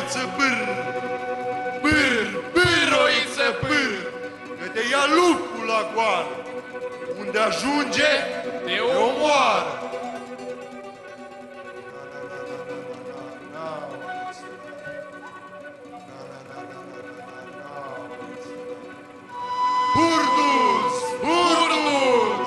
oiță bâr, bâr, oiță bâr, că te ia lupul la goară, unde ajunge, te omoară. Burdus! Burdus!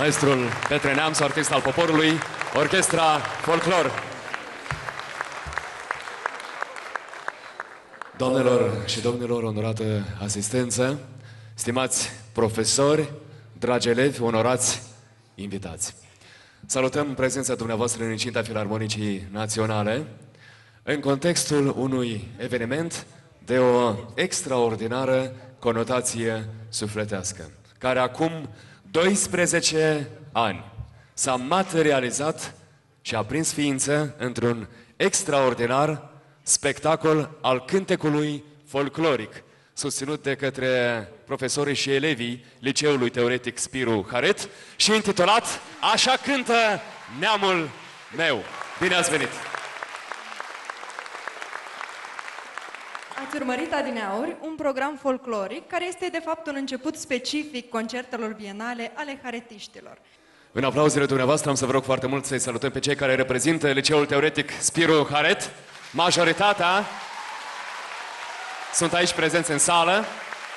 maestrul Petre Neamțu, artist al poporului, Orchestra Folclor. Doamnelor și domnilor, onorată asistență, stimați profesori, dragi elevi, onorați invitați. Salutăm prezența dumneavoastră în incinta Filarmonicii Naționale, în contextul unui eveniment de o extraordinară conotație sufletească, care acum 12 ani s-a materializat și a prins ființă într-un extraordinar spectacol al cântecului folcloric, susținut de către profesorii și elevii Liceului Teoretic Spiru Haret și intitulat Așa cântă neamul meu. Bine ați venit! Ați urmărit adineauri un program folcloric care este de fapt un început specific concertelor bienale ale haretiștilor. În aplauzele dumneavoastră am să vă rog foarte mult să-i salutăm pe cei care reprezintă Liceul Teoretic Spiru Haret. Majoritatea sunt aici prezenți în sală.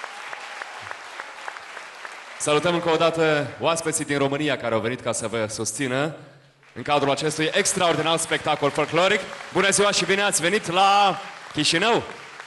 Salutăm încă o dată oaspeții din România care au venit ca să vă susțină în cadrul acestui extraordinar spectacol folcloric. Bună ziua și bine ați venit la Chișinău!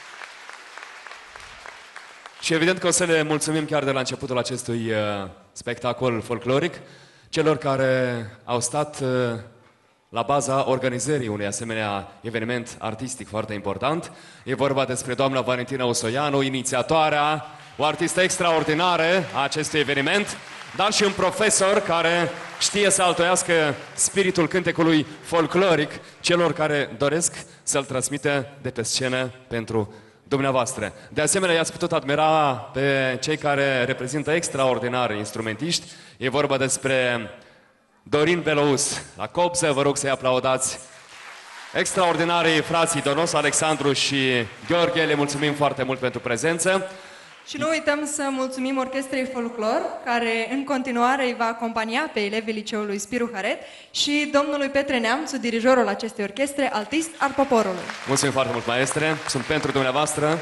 Și evident că o să le mulțumim chiar de la începutul acestui spectacol folcloric celor care au stat la baza organizării unui asemenea eveniment artistic foarte important. E vorba despre doamna Valentina Osoianu, inițiatoarea, o artistă extraordinară a acestui eveniment, dar și un profesor care știe să altoiască spiritul cântecului folcloric celor care doresc să-l transmită de pe scenă pentru dumneavoastră. De asemenea, i-ați putut admira pe cei care reprezintă extraordinari instrumentiști. E vorba despre Dorin Belous la copză, vă rog să-i aplaudați. Extraordinarii frații Donos, Alexandru și Gheorghe, le mulțumim foarte mult pentru prezență. Și nu uităm să mulțumim Orchestrei Folclor, care în continuare îi va acompania pe elevii Liceului Spiru Haret, și domnului Petre Neamțu, dirijorul acestei orchestre, altist al poporului. Mulțumim foarte mult, maestre. Sunt pentru dumneavoastră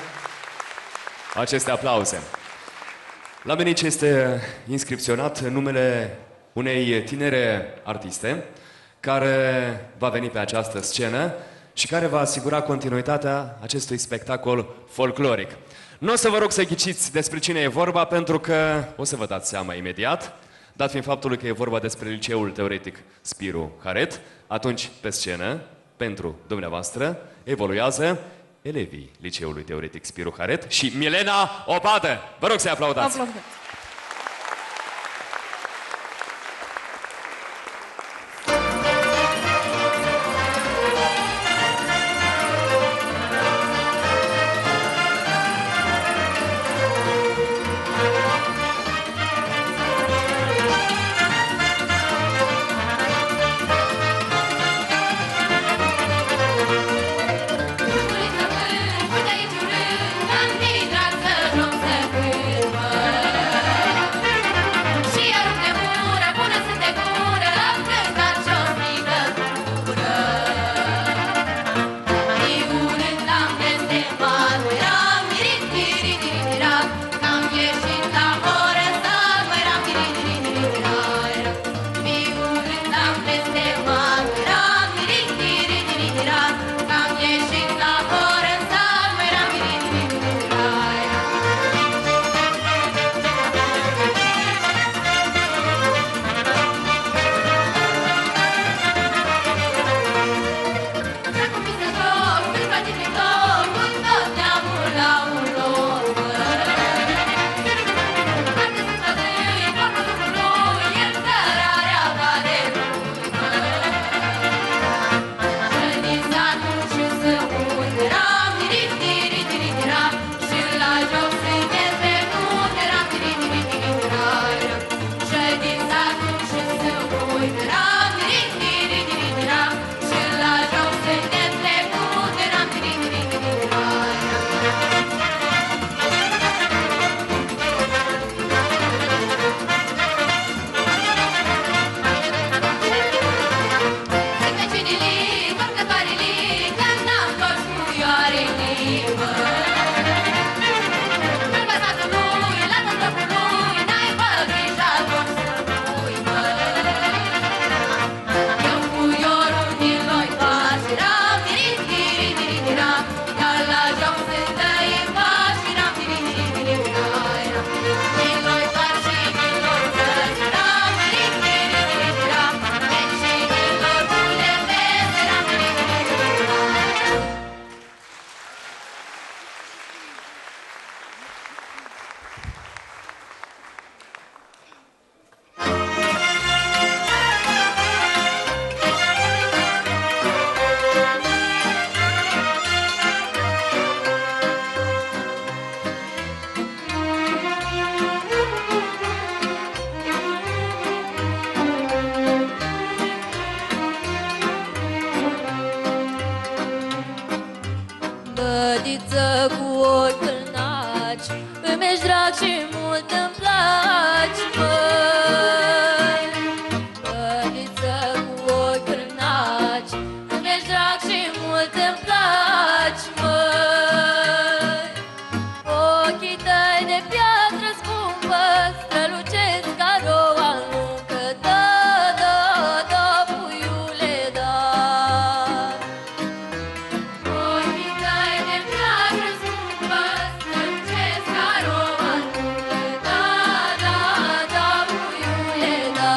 aceste aplauze. La mine aici este inscripționat numele unei tinere artiste care va veni pe această scenă și care va asigura continuitatea acestui spectacol folcloric. Nu o să vă rog să ghiciți despre cine e vorba, pentru că o să vă dați seama imediat, dat fiind faptul că e vorba despre Liceul Teoretic Spiru Haret. Atunci, pe scenă, pentru dumneavoastră, evoluează elevii Liceului Teoretic Spiru Haret și Milena Obadă. Vă rog să-i aplaudați! Aplaudați! Uite aici un rând, am drag să drum să cânt, mă. Fădiță cu ochi câlnaci, îmi-ești drag și mult îmi placi, măi. Fădiță cu ochi câlnaci, îmi-ești drag și mult îmi placi, măi. Ochii tăi de piatră scumpă strălucesc ca roa luncă, da, da, da, puiule, da. Ochii tăi de piatră scumpă strălucesc ca roa luncă, da, da, da, puiule, da.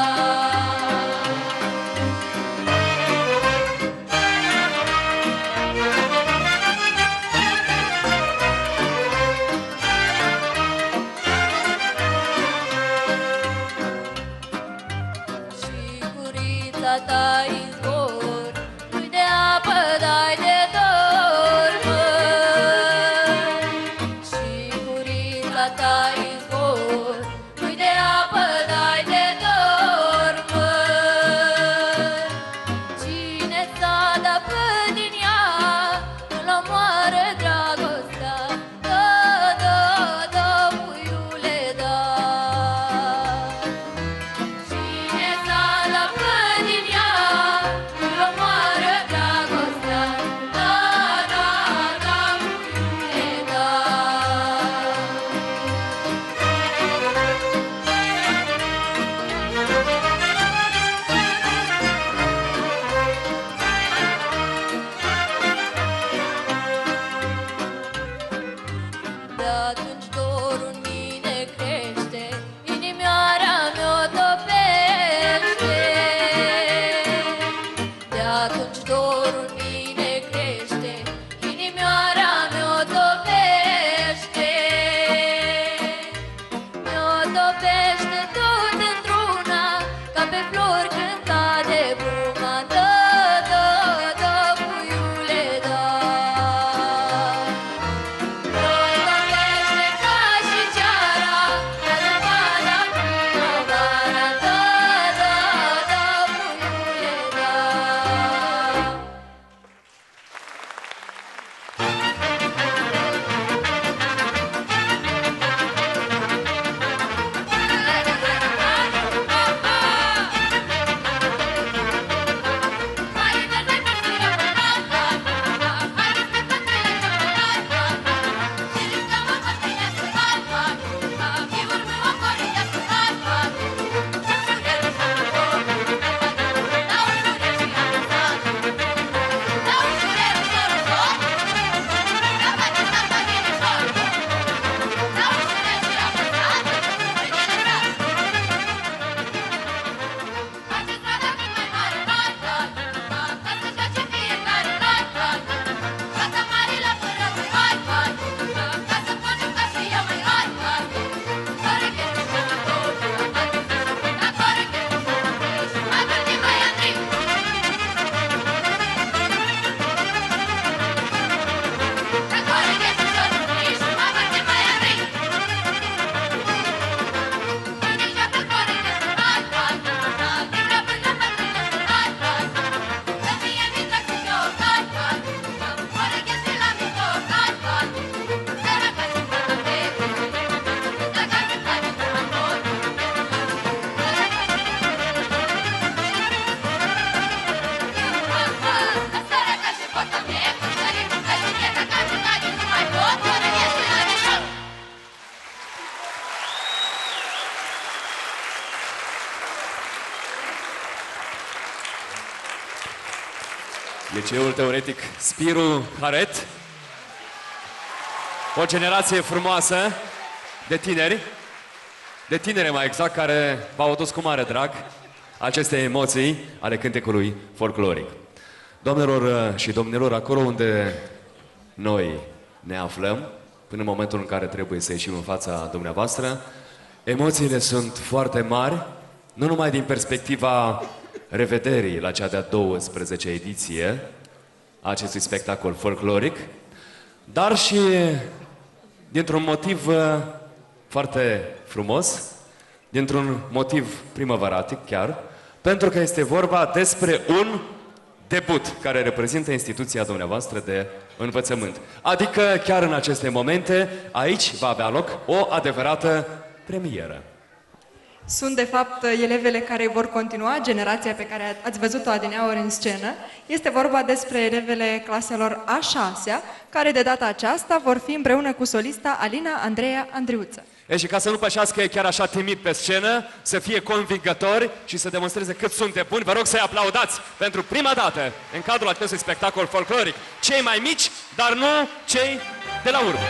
Și gurița ta izvor, nu-i de apă, dai de dor, măi. Și gurița ta izvor, nu-i de apă, dai de dor, măi. Cine s-a dat pe din ea, îl omoară dragostea, da, da, da, puiule, da. Cine s-a dat pe din ea, îl omoară dragostea, da, da, da, puiule, da. De atunci dorul în mine crește, inimioara mi-o topește. De atunci dorul în mine crește, inimioara mi-o topește. Mi-o topește tot într-una, ca pe flori când cade bruma, da, da, da, puiule, da. Rotopește ca și ceara, ca zăpada primăvara, da, da, da, puiule, da. Liceul Teoretic Spiru Haret. O generație frumoasă de tineri, de tinere mai exact, care v-au adus cu mare drag aceste emoții ale cântecului folcloric. Doamnelor și domnilor, acolo unde noi ne aflăm, până în momentul în care trebuie să ieșim în fața dumneavoastră, emoțiile sunt foarte mari, nu numai din perspectiva revederii la cea de-a 12-a ediție a acestui spectacol folcloric, dar și dintr-un motiv foarte frumos, dintr-un motiv primăvaratic chiar, pentru că este vorba despre un debut care reprezintă instituția dumneavoastră de învățământ. Adică chiar în aceste momente, aici va avea loc o adevărată premieră. Sunt, de fapt, elevele care vor continua generația pe care ați văzut-o adineaori în scenă. Este vorba despre elevele claselor a 6-a, care de data aceasta vor fi împreună cu solista Alina Andreea Andriuță. E, și ca să nu pășească chiar așa timid pe scenă, să fie convingători și să demonstreze cât sunt de buni, vă rog să-i aplaudați pentru prima dată în cadrul acestui spectacol folcloric. Cei mai mici, dar nu cei de la urmă.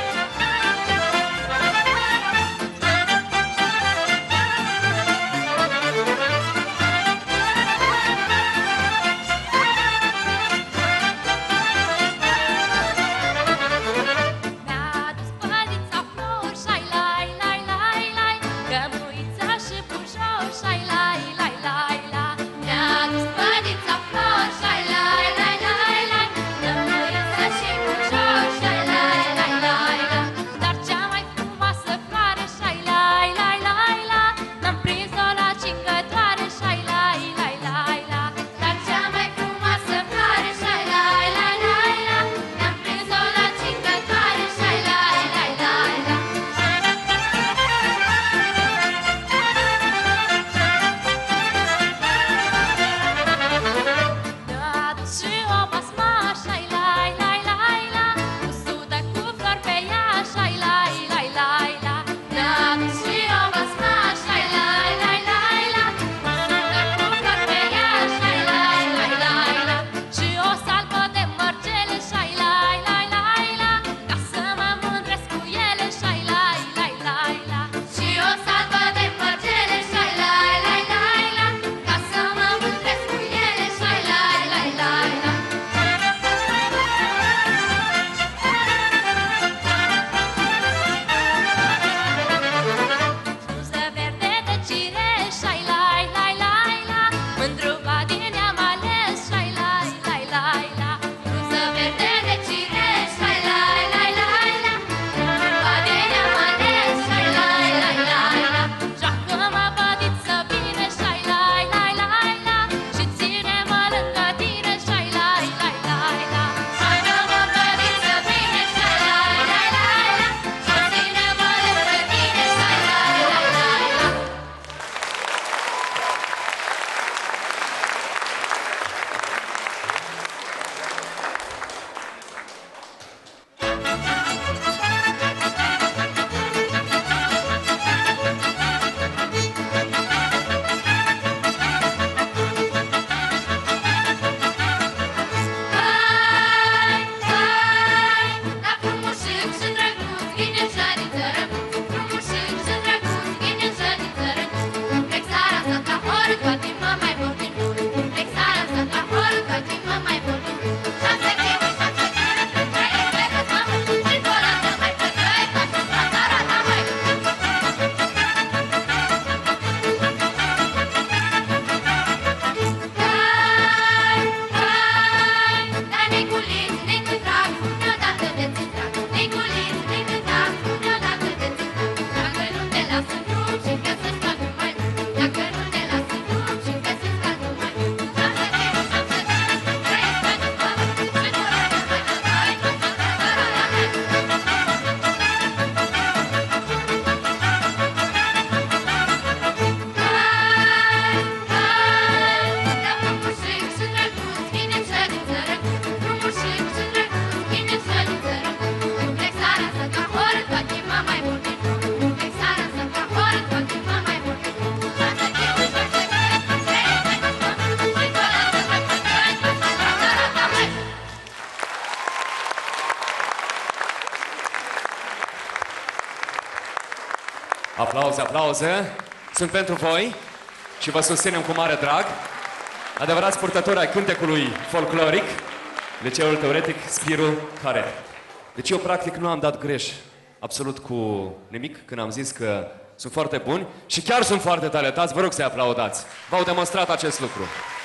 Aplauze, aplauze! Sunt pentru voi și vă susținem cu mare drag. Adevărați purtători ai cântecului folcloric, Liceul Teoretic Spiru Haret. Deci eu practic nu am dat greș absolut cu nimic când am zis că sunt foarte buni și chiar sunt foarte talentați. Vă rog să-i aplaudați. V-au demonstrat acest lucru.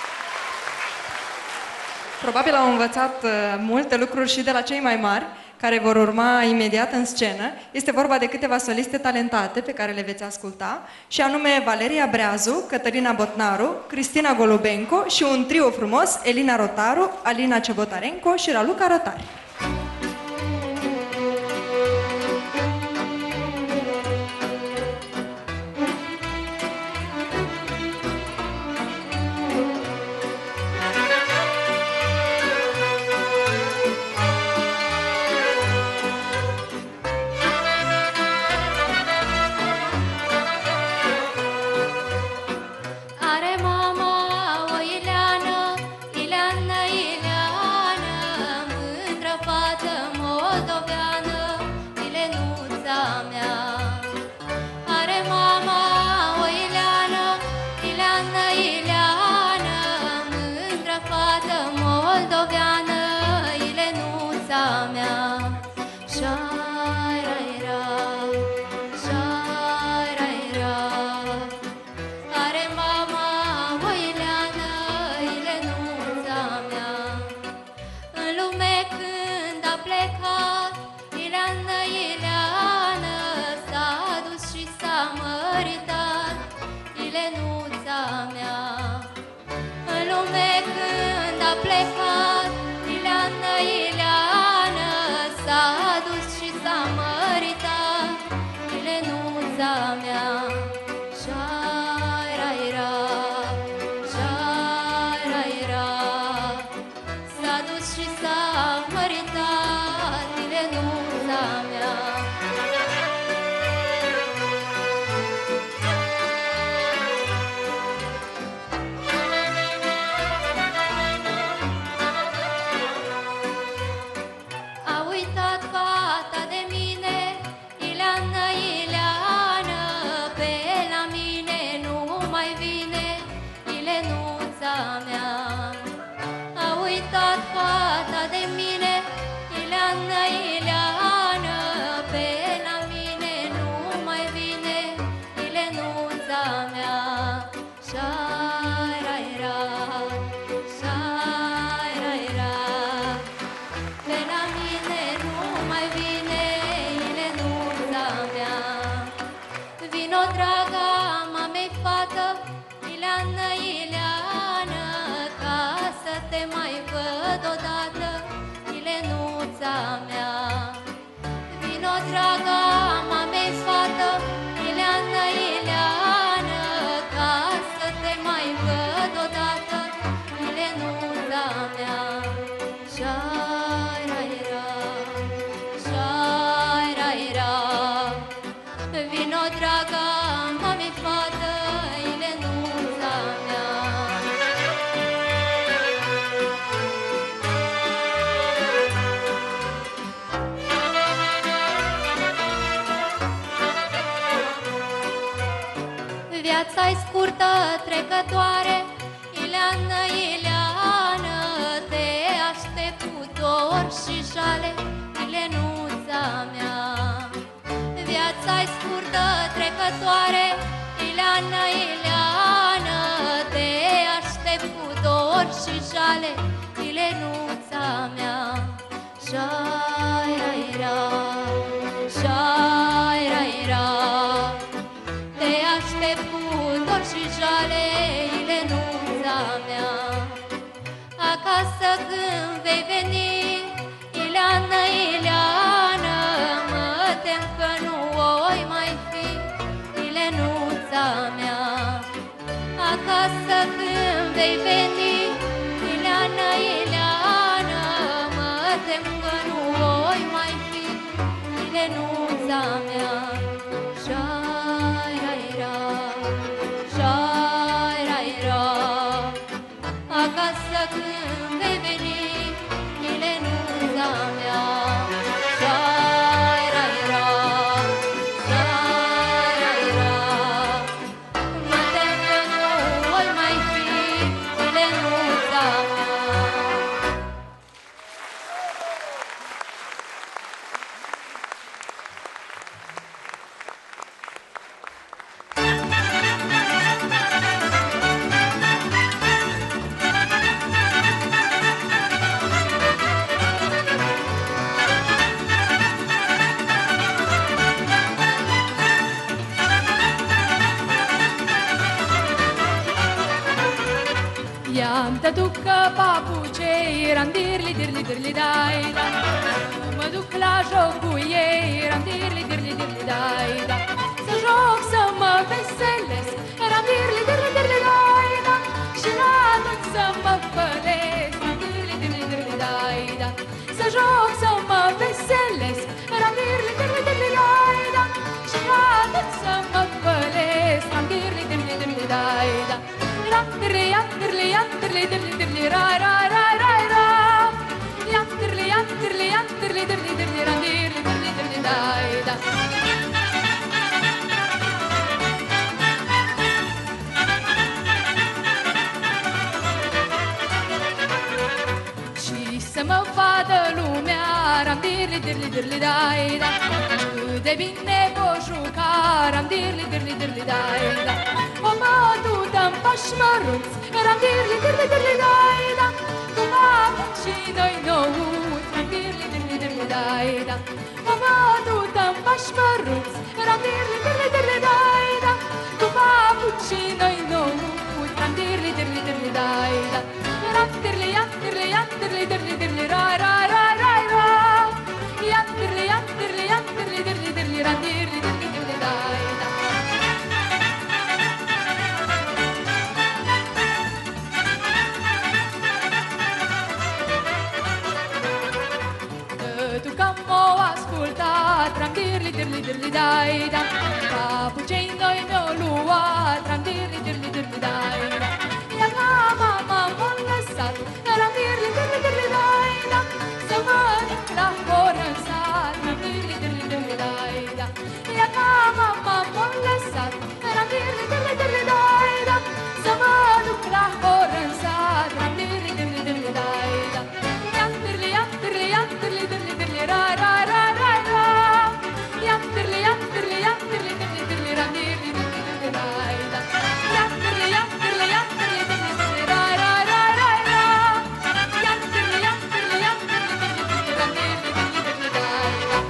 Probabil au învățat multe lucruri și de la cei mai mari, care vor urma imediat în scenă. Este vorba de câteva soliste talentate pe care le veți asculta, și anume Valeria Breazu, Cătălina Botnaru, Cristina Golubenco și un trio frumos, Elina Rotaru, Alina Cebotarenco și Raluca Rotari. mea. Șai-rai-ra, șai-rai-ra. Are mama o Ileană, Ilenuța mea. În lume când a plecat Ileană, Ileană, s-a dus și s-a măritat Ilenuța mea. În lume când a plecat Ileană, Ileană, s-a dus și s-a măritat Ilenuța mea. Șai-rai-ra, șai-rai-ra. S-a dus și s-a măritat Ilenuța mea. A uitat fata de mine, Ileană, Ileană, pe la mine nu mai vine Ilenuța mea. A uitat fata de mine, Ileană, Ileană, pe la mine nu mai vine Ilenuța mea. Șai-rai-ra, șai-rai-ra. Pe la mine nu mai vine Ilenuța mea. Vino, draga mamei fată, Ileană, Ileană, ca să te mai văd odată, Ilenuța mea. Vino, draga mamei fată, Ileană, Ileană, ca să te mai văd odată, Ilenuța mea. Șai-rai-ra, șai-rai-ra. Vino, draga mami fată, Ilenuța mea. Viața-i scurtă, trecătoare, Ileană, Ileană, te aștept cu dor și jale, Ilenuța mea. Viața-i scurtă, trecătoare, Ileană, Ileană, te aștept cu dor și jale, Ilenuța mea. Șai-rai-ra, șai-rai-ra. Te aștept cu dor și jale, Ilenuța mea. Acasă când vei veni, Ileană, Ileană, mă tem că nu oi mai fi Ilenuța mea. Acasă când vei veni, Ileană, Ileană, mă tem că nu oi mai fi Ilenuța mea. Șai-rai-ra, șai-rai-ra. Acasă când vei veni, Ilenuța mea. Șai-rai-ra, șai-rai-ra. Mă tem că nu voi mai fi Ilenuța mea. I-am te ducă papucei, randirli, dirli, dirli, dai, da. Mă duc la joc cu ei, randirli, dirli, dirli, dai, da. Să joc, să mă veselesc, randirli, dirli, dirli, dai, da. Și la tot să mă pălesc, randirli, dirli, dirli, dai, da. Să joc, să mă veselesc, randirli, dirli, dirli, dai, da. Și la tot să mă pălesc, randirli, dirli, dirli, dai, da. Yantirli, yantirli, yantirli, dirli, dirli, ra, ra, ra, ra, ra. Yantirli, yantirli, yantirli, dirli, dirli, ra, dirli, dirli, dirli, dai, da. Și să mă vadă lumea, randirli, dirli, dirli, dirli, dai, da. Cât de bine pot juca, ram dirli, dirli, dirli, dai, da. O bătută-n pași mărunți, ram dirli, dirli, dirli, dai, da. Cum avem și noi nouți, ram dirli, dirli, dirli, dai, da. O bătută-n pași mărunți, ram dirli, dirli, dirli, dai, da. Cum avem și noi nouți, ram dirli, dirli, dirli, dai, da. Ram dirli, ia, dirli, ia, dirli, dirli, dirli, rai, rai, rai, rai, rai. Ya, dirli, dirli, dirli, ram dirli, dirli, dirli, dai, da. Tu cam o ascultat, ram dirli, dirli, dirli, dai, da. Papucei noi mi-o luat, ram dirli, dirli, dirli, dai, da. Ia ca mama m-a lăsat, ram dirli, dirli, dirli, dai, da. Să mă duc la hor în sat, ram dirli, dirli, dirli, dai, da. Ia ca mama m-a lăsat, ram dirli, dirli, dirli, dai, da. Să mă duc la hor în sat, ram dirli, dirli, dirli, dai, da. Ia dirli, ia dirli, ia dirli, dirli, dirli, rai, rai, rai, rai, rai. Ya dirli, ya dirli, ya dirli, dirli, dirli, ram dirli, dirli, dirli, dai, da. Ya dirli, ya dirli, ya dirli, dirli, dirli, rai, rai, rai, rai, rai. Ya dirli, ya dirli, ya dirli, dirli, dirli, ram dirli, dirli, dirli, dai, da.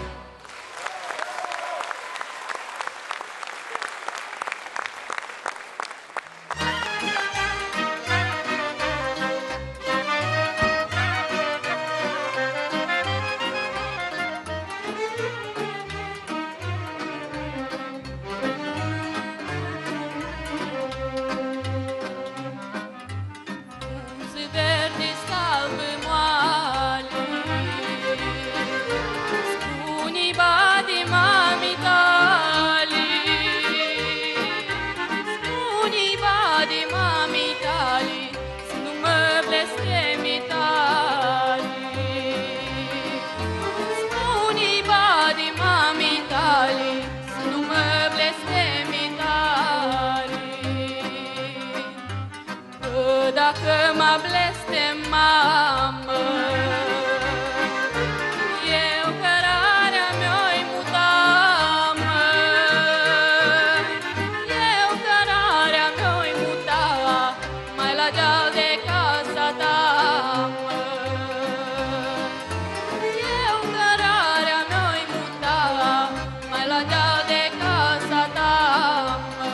Munți verdi salve moali, spuni badi mami tali, spuni badi mami tali, să nu mă blestemi tali. Spuni badi mami tali, să nu mă blestemi tali. Că dacă mă blestem, mamă, eu cărarea mi-o-i muta, mă. Eu cărarea mi-o-i muta, mai la deal de casa ta, mă. Eu cărarea mi-o-i muta, mai la deal de casa ta, mă.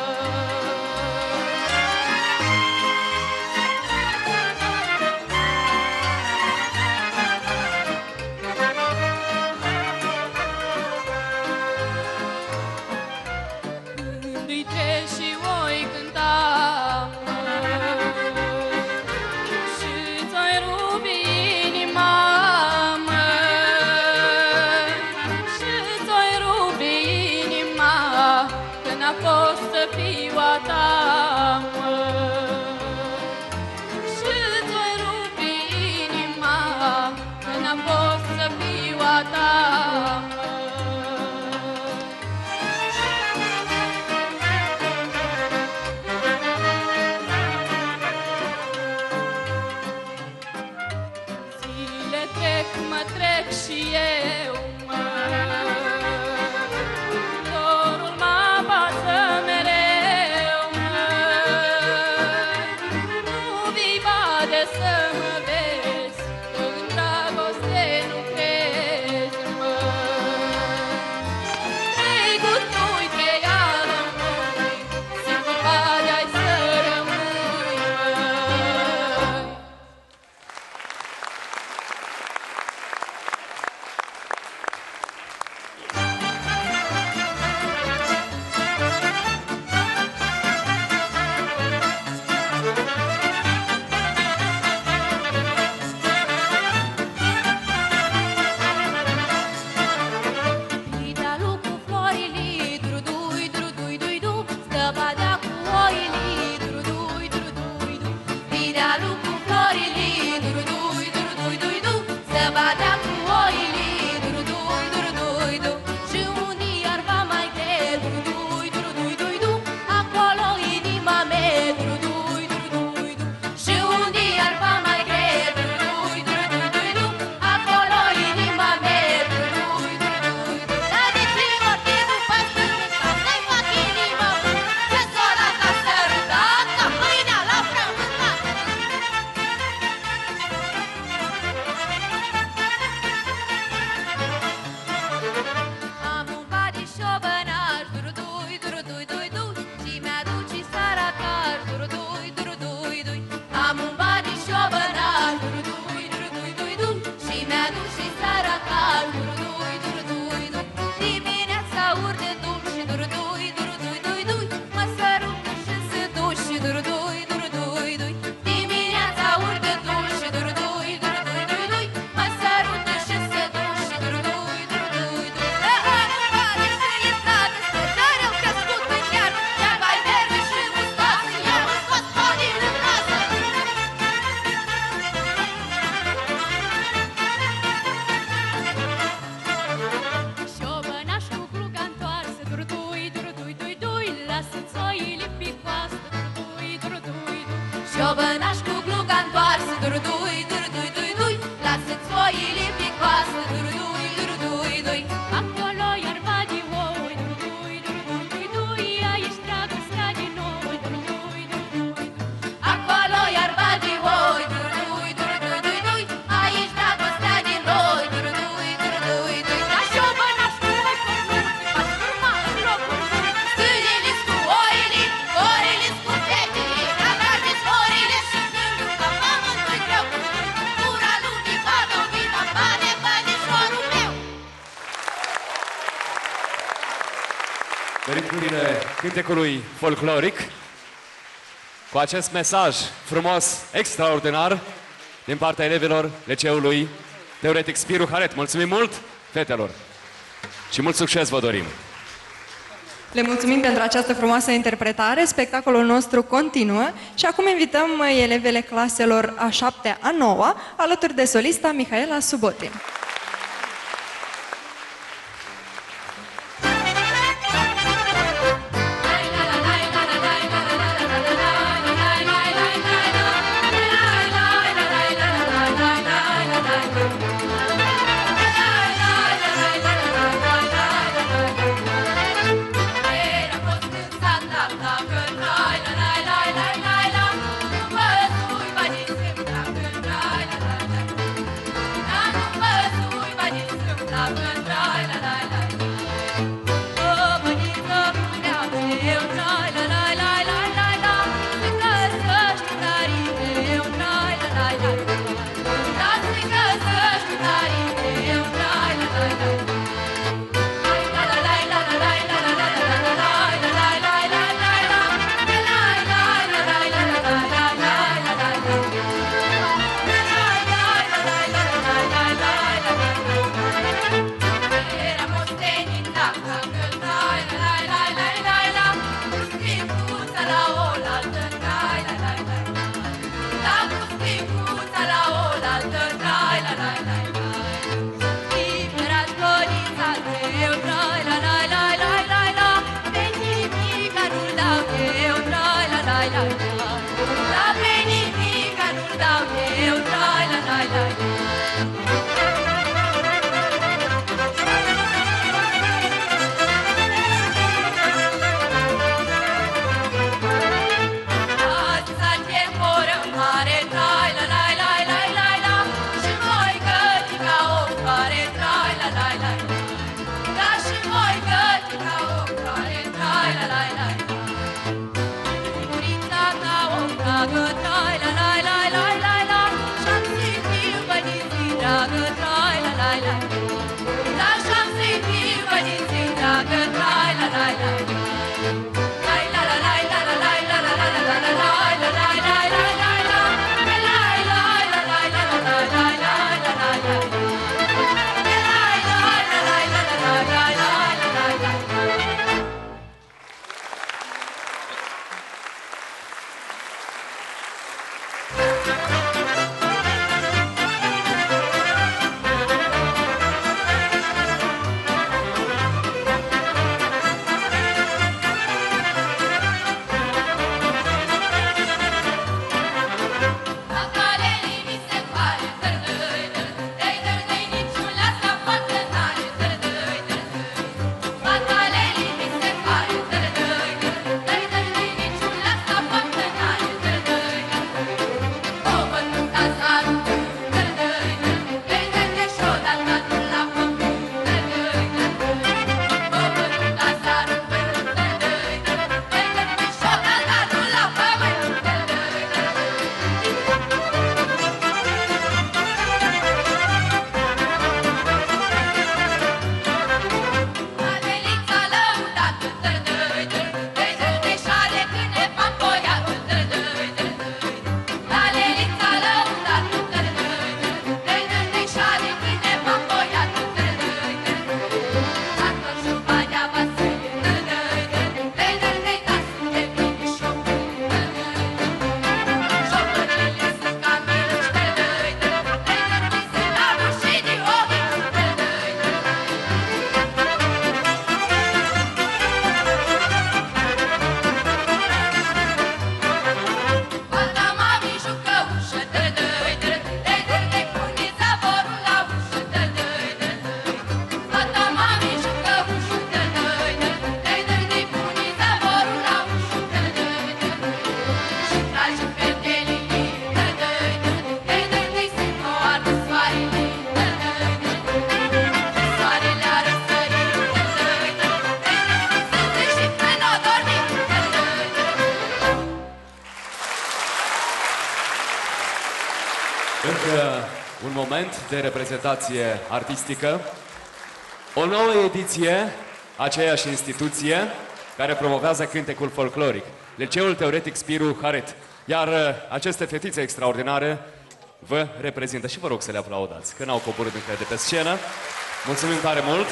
Când-i treci și oi cânta, mă, și-ți-oi rupi inima, mă, și-ți-oi rupi inima, că n-a fost să fiu a ta, mă. Și-ți-oi rupi inima, că n-a fost să fiu a ta, mă. Zile trec, mă trec și eu, mă. Dorul mă apasă mereu, mă. Ciobănaș cu gluga întoarsă, durdui, durdui, dui, dui, lasă-ți oile pe coasă, durdui, durdui, dui. Acolo iarba de oi, durdui, durdui, dui, dui, aici dragostea din noi, durdui, durdui, dui. Acolo iarba de oi, durdui, durdui, dui, dui, aici dragostea din noi, durdui, durdui, dui. La ciobănaș cu oi folclor, faci urma în locul lui. Stânelis cu oile, orelis cu fetele, cagardeți orile și gândul ca pământul greu. Ura lumii va domina, bane, banișorul meu. Ritmurile cântecului folcloric, cu acest mesaj frumos, extraordinar, din partea elevilor liceului teoretic Spiru Haret. Mulțumim mult, fetelor! Și mult succes vă dorim! Le mulțumim pentru această frumoasă interpretare. Spectacolul nostru continuă și acum invităm elevele claselor a 7-a, a 9-a, alături de solista Mihaela Subotin. Era fost în sat, dacă n-ai, la, la, la, la, la, la, nu văzui bani semn, dacă n-ai, la, la, la, la, nu văzui bani semn, dacă n-ai, la, la, la, o băniță prea eu n-ai, la, la, la, la, la, la, se găsești tarii eu n-ai, la, la, la, la, se găsești tarii eu n-ai, la, la, la, moment de reprezentație artistică. O nouă ediție, aceeași instituție care promovează cântecul folcloric, Liceul Teoretic Spiru Haret. Iar aceste fetițe extraordinare vă reprezintă și vă rog să le aplaudați, că n-au coborât încă de pe scenă. Mulțumim tare mult!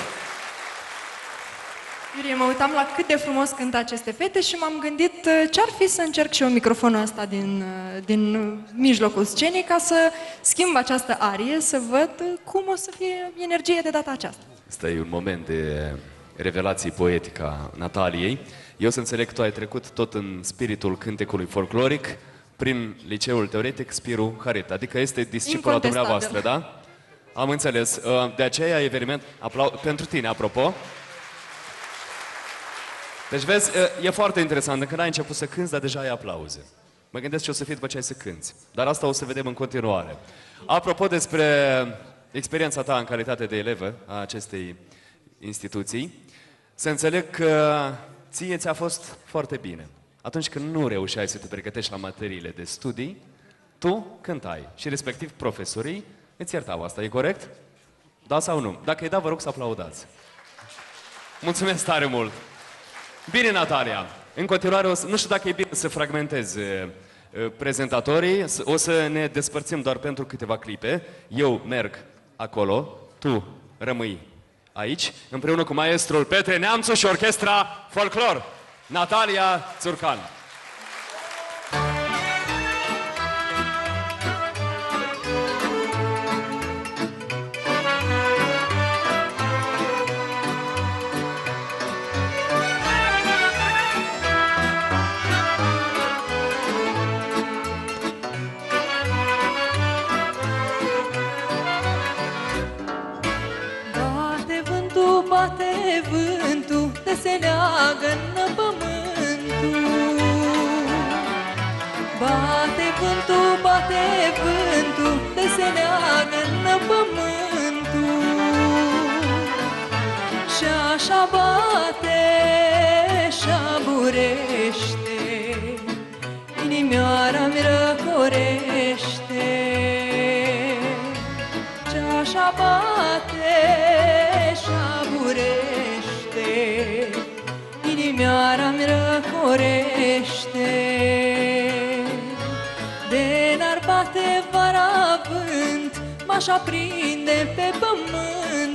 Iurie, mă uitam la cât de frumos cântă aceste fete și m-am gândit ce-ar fi să încerc și eu microfonul ăsta din mijlocul scenei ca să schimb această arie, să văd cum o să fie energie de data aceasta. Ăsta e un moment de revelații poetică a Nataliei. Eu să înțeleg că tu ai trecut tot în spiritul cântecului folcloric prin Liceul Teoretic Spiru Haret, adică este discipula dumneavoastră, da? Am înțeles. De aceea eveniment, pentru tine, apropo. Deci vezi, e foarte interesant, când ai început să cânti, dar deja ai aplauze. Mă gândesc ce o să fie după ce ai să cânti. Dar asta o să vedem în continuare. Apropo despre experiența ta în calitate de elevă a acestei instituții, să înțeleg că ție ți-a fost foarte bine. Atunci când nu reușeai să te pregătești la materiile de studii, tu cântai și respectiv profesorii îți iertau asta, e corect? Da sau nu? Dacă e da, vă rog să aplaudați. Mulțumesc tare mult! Bine, Natalia! În continuare, nu știu dacă e bine să fragmentez prezentatorii, o să ne despărțim doar pentru câteva clipe. Eu merg acolo, tu rămâi aici, împreună cu maestrul Petre Neamțu și orchestra Folclor, Natalia Țurcan. Bate vântul, de se leagă-nă pământul. Bate vântul, de se leagă-nă pământul. Și așa bate și aburește, inimioara-mi răcorește. Și așa bate și aburește, inimioara-mi răcorește. De n-ar bate vara vânt, m-aș aprinde pe pământ.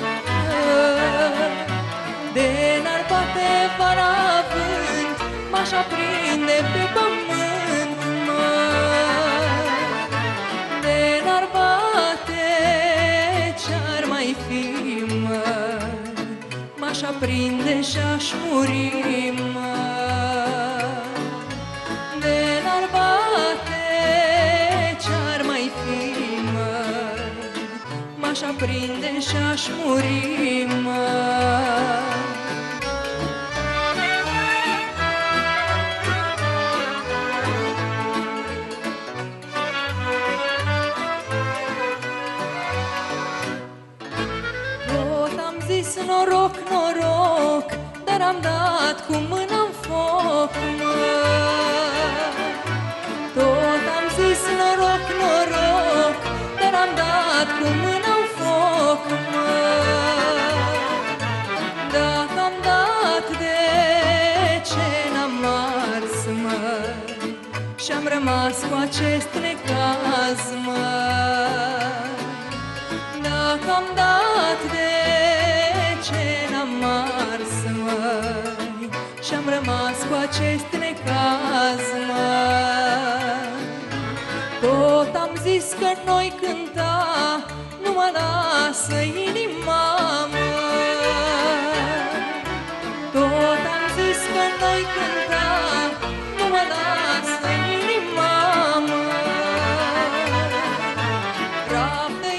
De n-ar bate vara vânt, m-aș aprinde pe pământ. De n-ar bate, ce-ar mai fi, m-aș aprinde și-aș muri, de n-ar bate, ce-ar mai fi, m-aș aprinde și-aș muri, Noroc, noroc, dar am dat cu mâna-n foc, Tot am zis noroc, noroc, dar am dat cu mâna-n foc, Dacă am dat, de ce n-am ars, și-am rămas cu acest necaz, Dacă am dat, de ce n-am ars, și-am rămas cu acest necaz, Tot am zis că noi cânta, nu mă lasă inima, Tot am zis că noi cânta, nu mă lasă inima, Praf de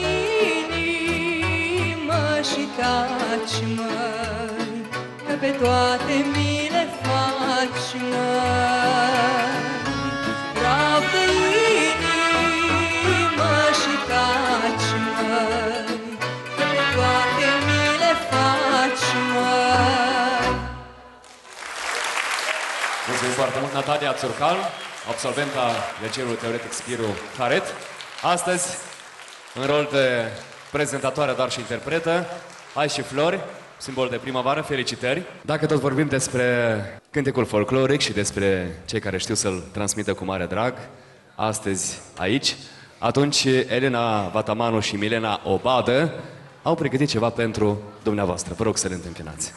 inimă și taci, că pe toate mi le faci, Praf de inimă și taci, că pe toate mi le faci, Mulțumim foarte mult, Natalia Țurcan, absolventa Liceului Teoretic Spiru Haret. Astăzi în rol de prezentatoare, dar și interpretă. Ai și flori, simbol de primăvară, felicitări. Dacă tot vorbim despre cântecul folcloric și despre cei care știu să-l transmită cu mare drag, astăzi aici, atunci Elena Vatamanu și Milena Obadă au pregătit ceva pentru dumneavoastră. Vă rog să le întâmpinați.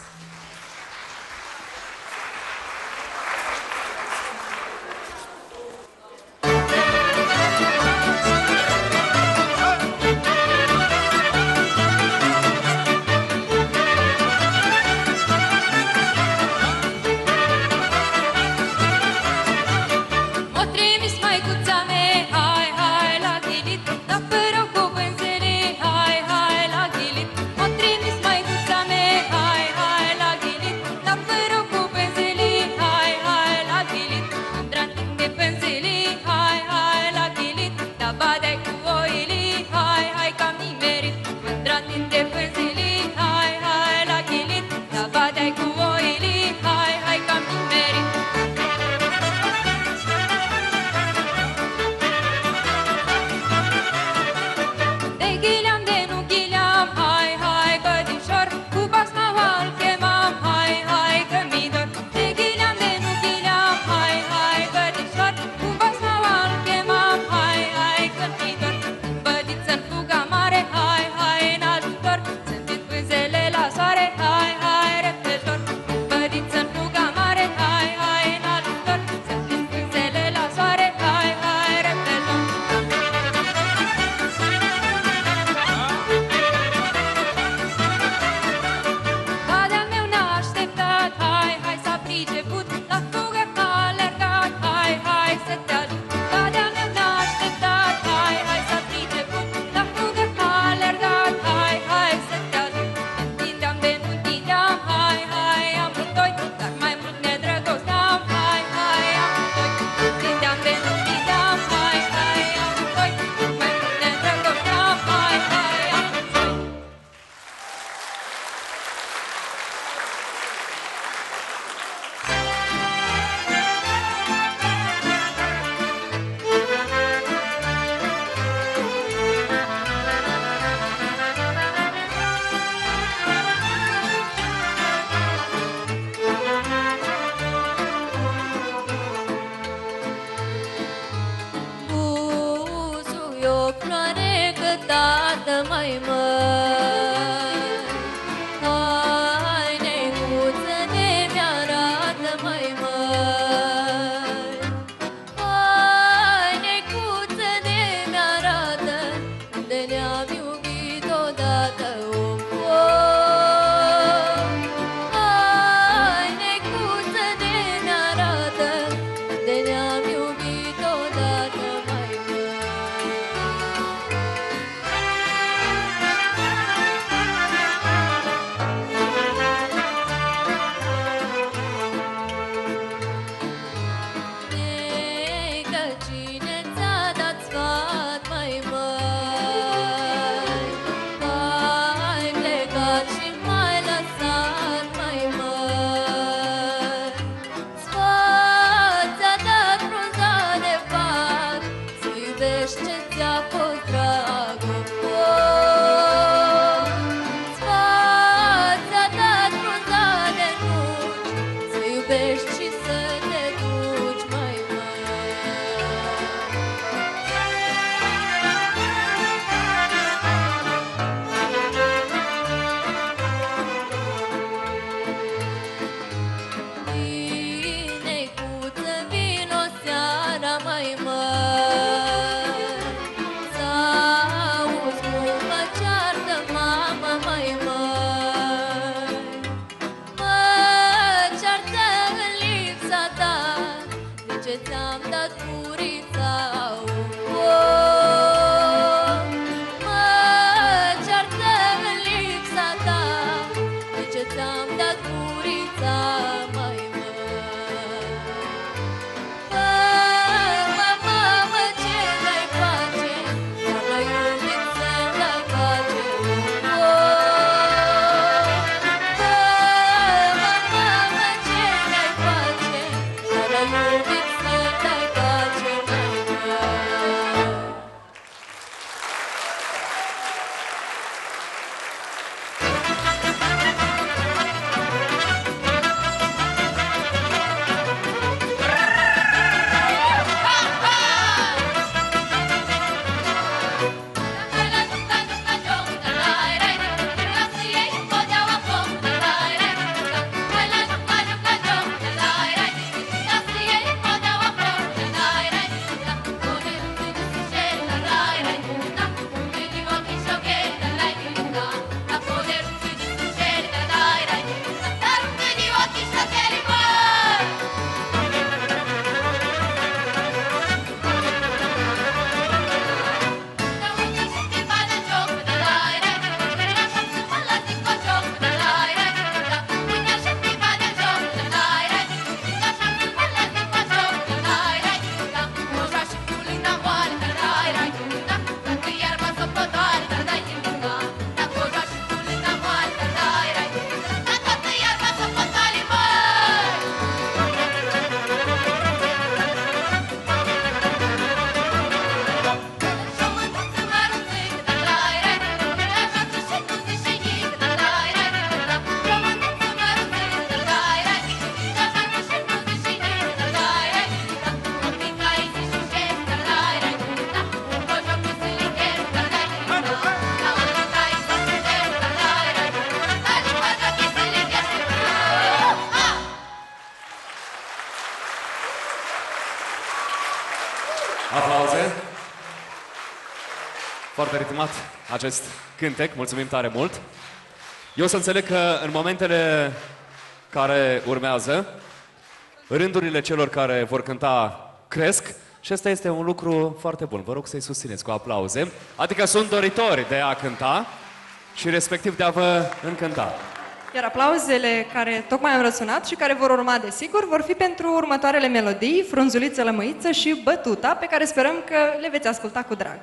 Foarte ritmat acest cântec, mulțumim tare mult. Eu să înțeleg că în momentele care urmează, rândurile celor care vor cânta cresc și ăsta este un lucru foarte bun. Vă rog să-i susțineți cu aplauze. Adică sunt doritori de a cânta și respectiv de a vă încânta. Iar aplauzele care tocmai am răsunat și care vor urma, desigur, vor fi pentru următoarele melodii, Frunzuliță, Lămâiță și Bătuta, pe care sperăm că le veți asculta cu drag.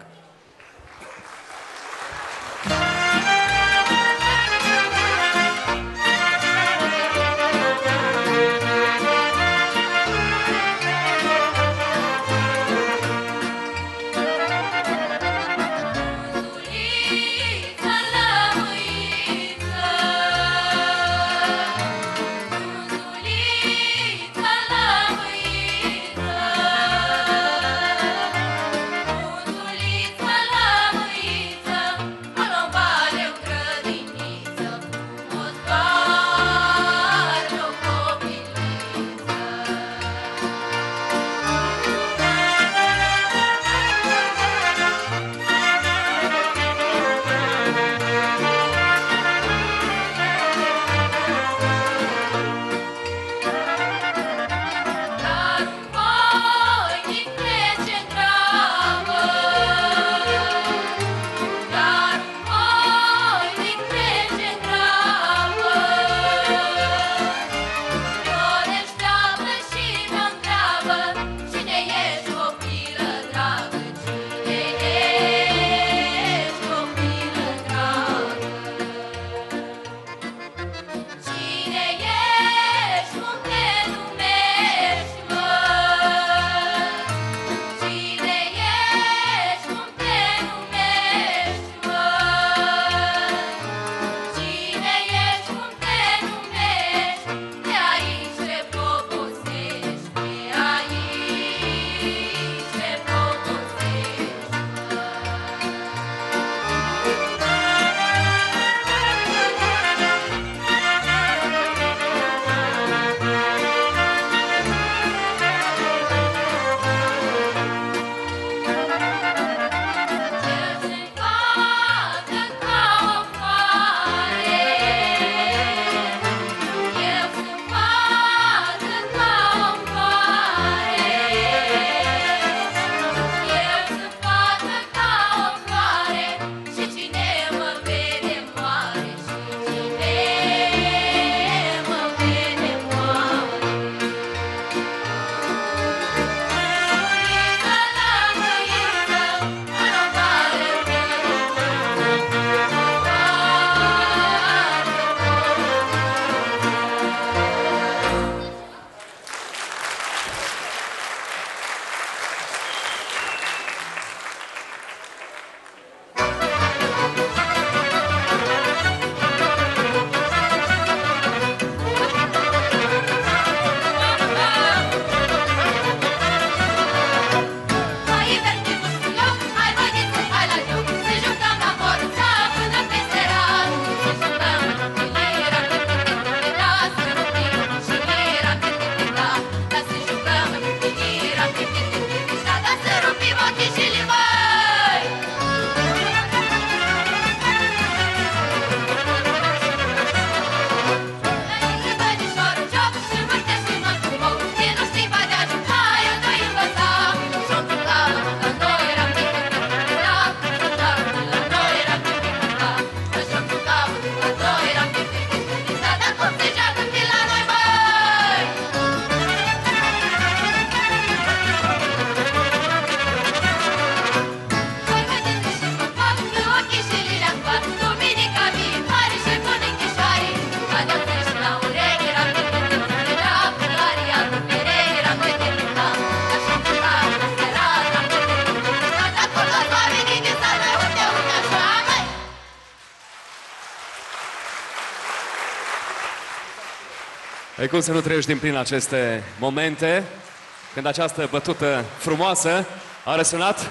E cum să nu trăiești din plin aceste momente când această bătută frumoasă a răsunat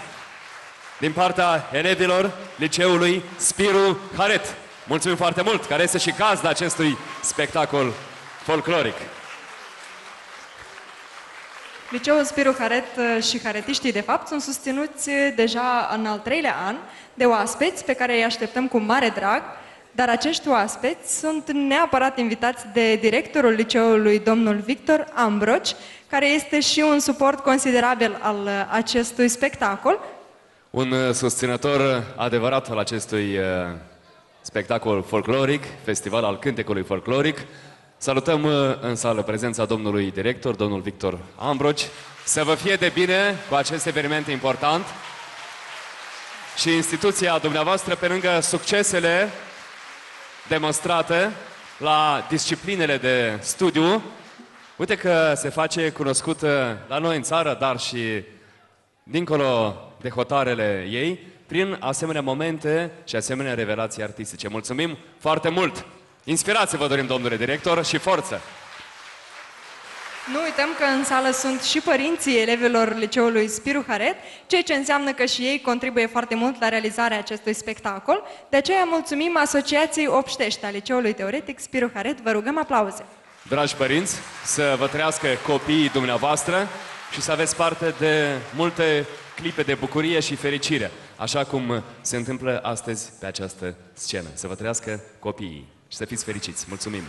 din partea elevilor liceului Spiru Haret. Mulțumim foarte mult, care este și gazda acestui spectacol folcloric. Liceul Spiru Haret și haretiștii, de fapt, sunt susținuți deja în al 3-lea an de oaspeți pe care îi așteptăm cu mare drag, dar acești oaspeți sunt neapărat invitați de directorul liceului, domnul Victor Ambroci, care este și un suport considerabil al acestui spectacol. Un susținător adevărat al acestui spectacol folcloric, festival al cântecului folcloric. Salutăm în sală prezența domnului director, domnul Victor Ambroci. Să vă fie de bine cu acest eveniment important și instituția dumneavoastră, pe lângă succesele demonstrate la disciplinele de studiu. Uite că se face cunoscută la noi în țară, dar și dincolo de hotarele ei, prin asemenea momente și asemenea revelații artistice. Mulțumim foarte mult! Inspirație vă dorim, domnule director, și forță! Nu uităm că în sală sunt și părinții elevilor liceului Spiru Haret, ceea ce înseamnă că și ei contribuie foarte mult la realizarea acestui spectacol. De aceea mulțumim Asociației Obștești a Liceului Teoretic Spiru Haret. Vă rugăm aplauze! Dragi părinți, să vă trăiască copiii dumneavoastră și să aveți parte de multe clipe de bucurie și fericire, așa cum se întâmplă astăzi pe această scenă. Să vă trăiască copiii și să fiți fericiți. Mulțumim!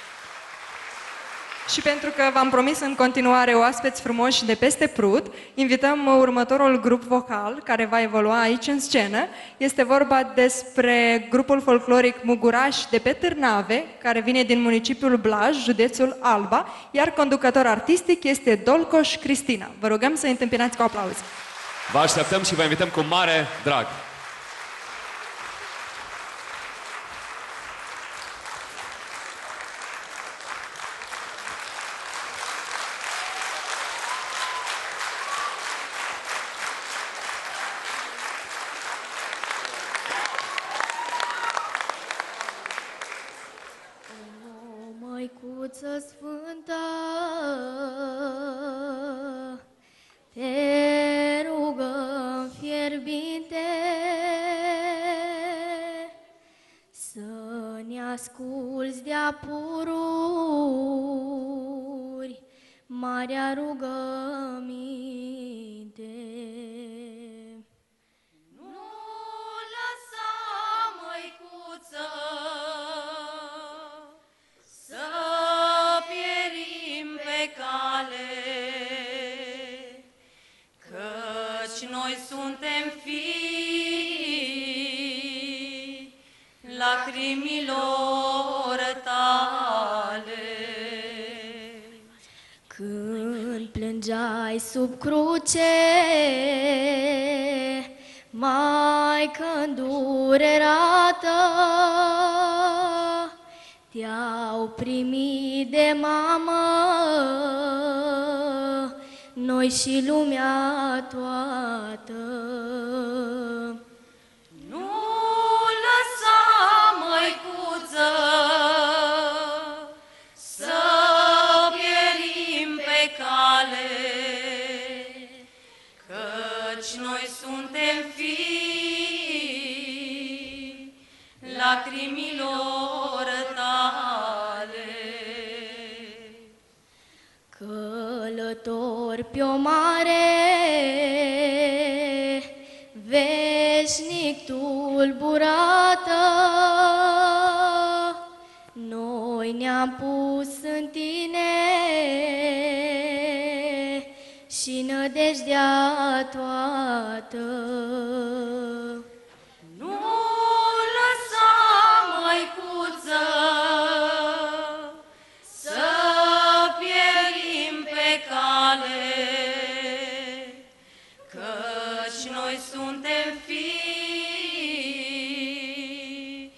Și pentru că v-am promis în continuare oaspeți frumoși de peste Prut, invităm următorul grup vocal care va evolua aici în scenă. Este vorba despre grupul folcloric Muguraș de pe Târnave, care vine din municipiul Blaj, județul Alba, iar conducător artistic este Dolcoș Cristina. Vă rugăm să îi întâmpinați cu aplauze. Vă așteptăm și vă invităm cu mare drag! Măicuță sfântă, te rugăm fierbinte să ne asculți de-a pururi marea rugăminte. Nu lăsa, măicuță, să pierim pe cale, căci noi suntem fii lacrimilor tale. Când plângeai sub cruce, Maică îndurerată, te-au primit de mamă noi și lumea toată. Nu lăsa, măicuță, să pierim pe cale, căci noi suntem fii lacrimilor tale. Călător pe-o mare, veșnic tulburată, noi ne-am pus în tine și nădejdea toată. Nu lăsa, măicuță, să pierim pe cale, căci noi suntem fii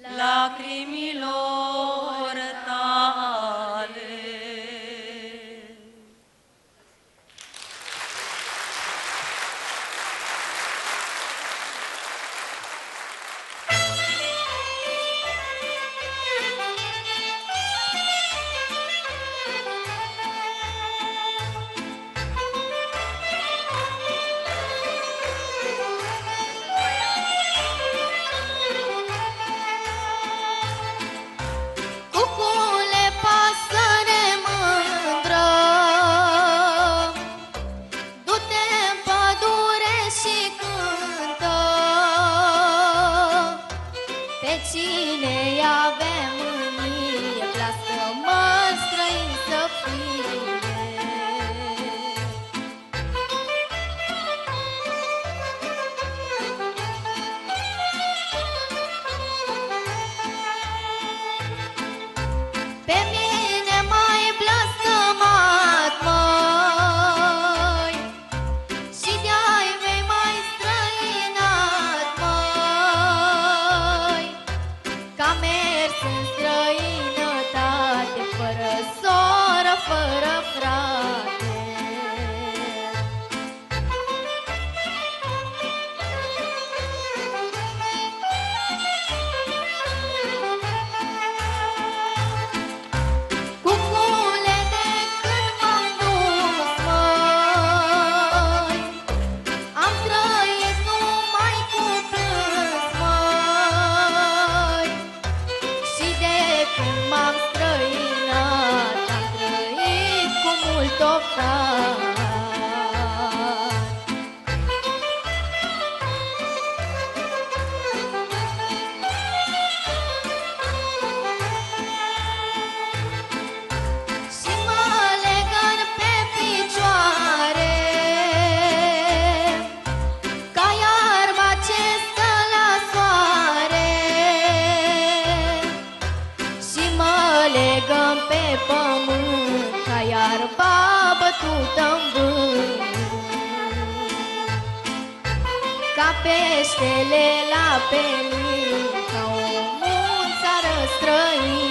lacrimilor tale. Pe mine mai blăstămat, măi, și de-ai mei mai străinat, măi, că am mers în străinătate, fără soră, fără frate. Cucule, de când m-am dus, măi, am trăit numai cu plâns, măi, și de când m-am străinat, am trăit cu mult oftat. Și mă legăn pe picioare, ca iarba ce stă la soare, și mă legăn pe pământ, ca iarba bătută-n vânt, ca peștele la pelin, ca omul în țară străin.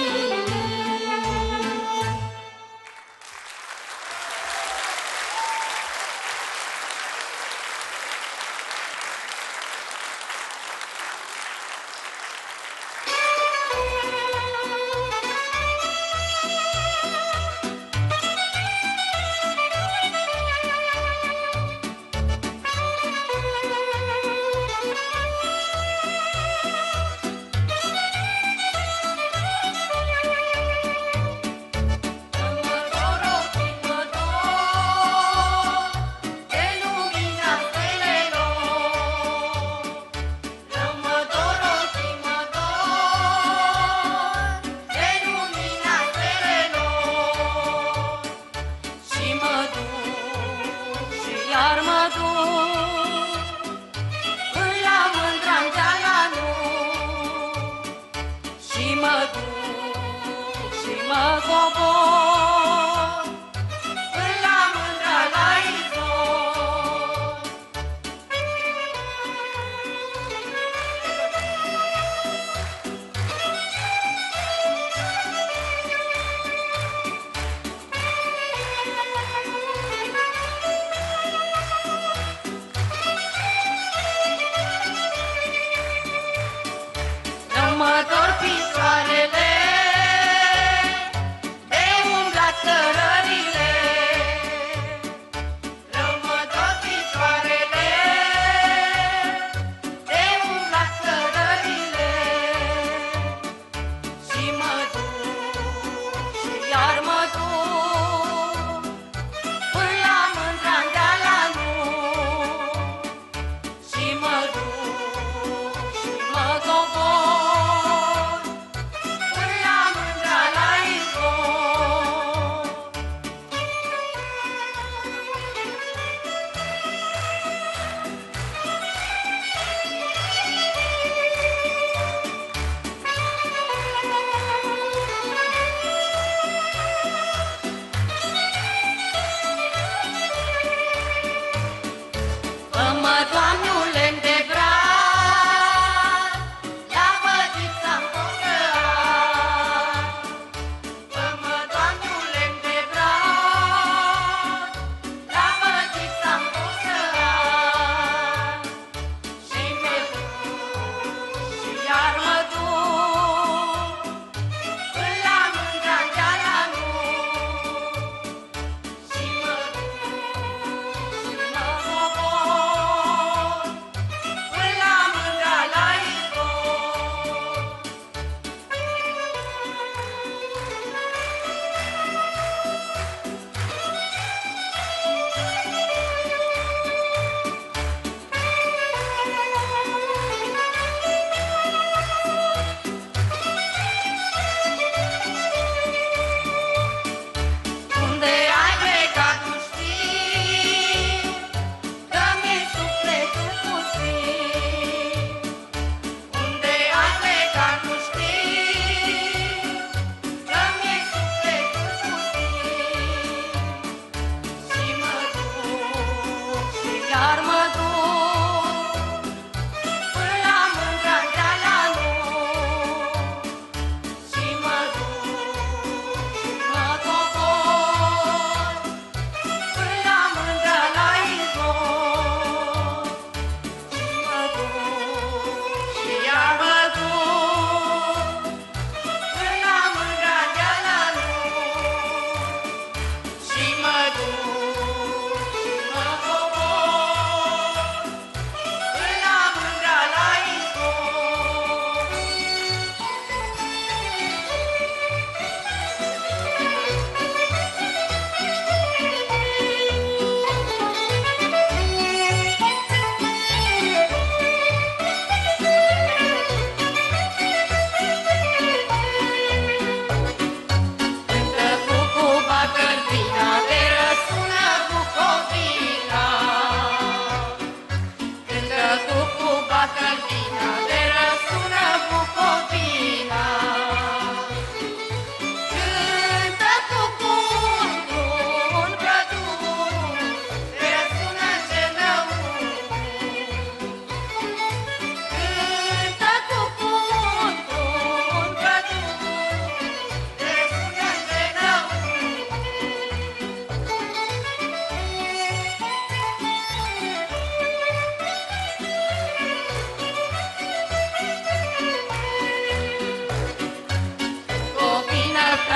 Mă dor picioarele de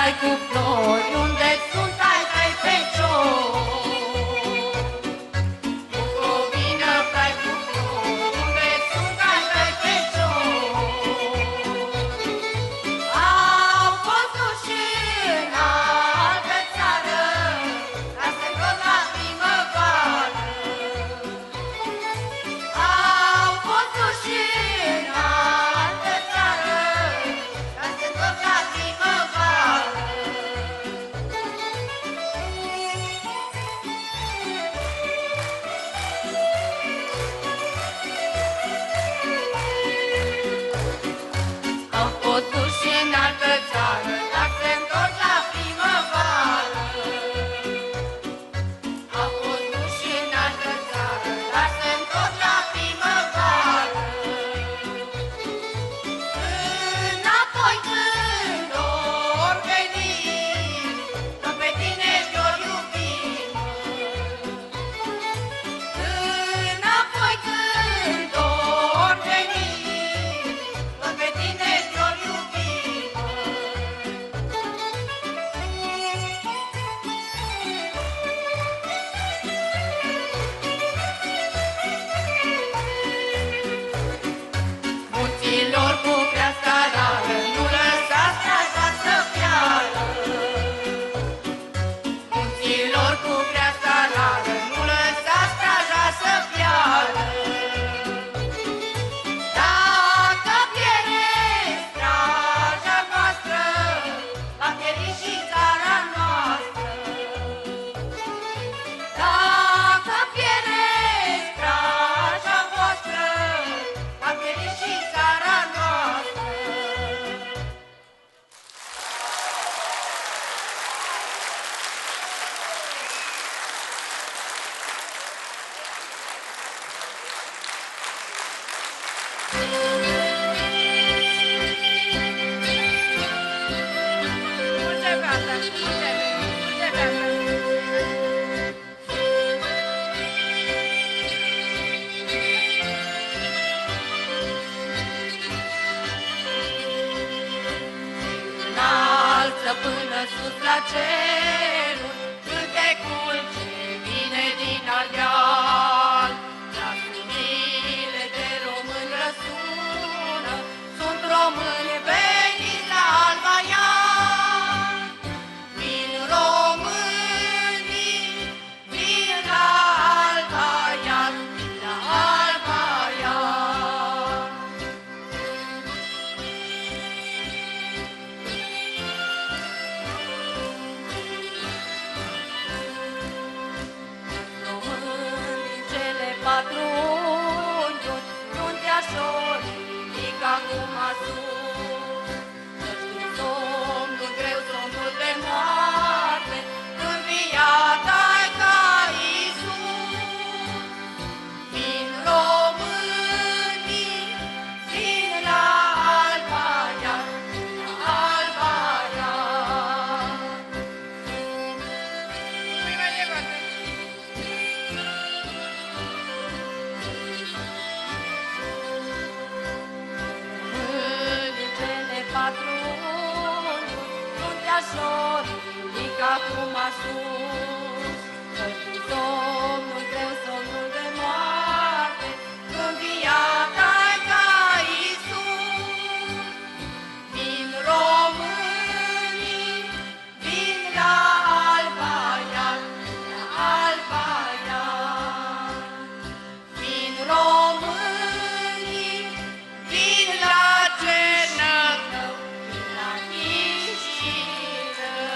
prai cu flori, unde sunt ai tăi feciori. Bucovina, prai cu flori, unde sunt ai tăi feciori. Au fost duși în altă țară, ca să întorc la primăvară. Au fost duși în altă țară, ca să întorc la primăvară. Au fost duși în altă țară, dar se întorc la primăvară. Au fost duși în altă țară, dar se întorc la primăvară. Înapoi când or veni, tot pe tine te-or iubi. Înapoi când or veni, tot pe tine te-or iubi. Munților cu crească rară, nu lăsați straja să piară. Munților cu crească rară, nu lăsați straja să piară. Dacă pierde straja noastră, va pieri și țara noastră. Dacă pierde straja voastră, va pieri și țara noastră. Înalță până sus la ceruri cântecul ce vine din Ardeal. Glasurile de români răsună, sunt români veniți la Alba Iar. Vin românii, vin la Alba Iar, vin la Alba Iar. Români din cele patru unghiuri, fruntea-și-o ridic acum sus. Să știu somnul greu, somnul de moarte, când via ta-i ca Iisus. Vin românii, vin la Alba Iar, la Alba Iar. În cele patru unghiuri, fruntea-și-o ridic acum sus. Să știu somnul greu, somnul de moarte, când via ta-i ca Iisus. Vin românii, vin la Alba Iar, la Alba Iar. Vin românii, vin la Cernău, vin la Chișinău.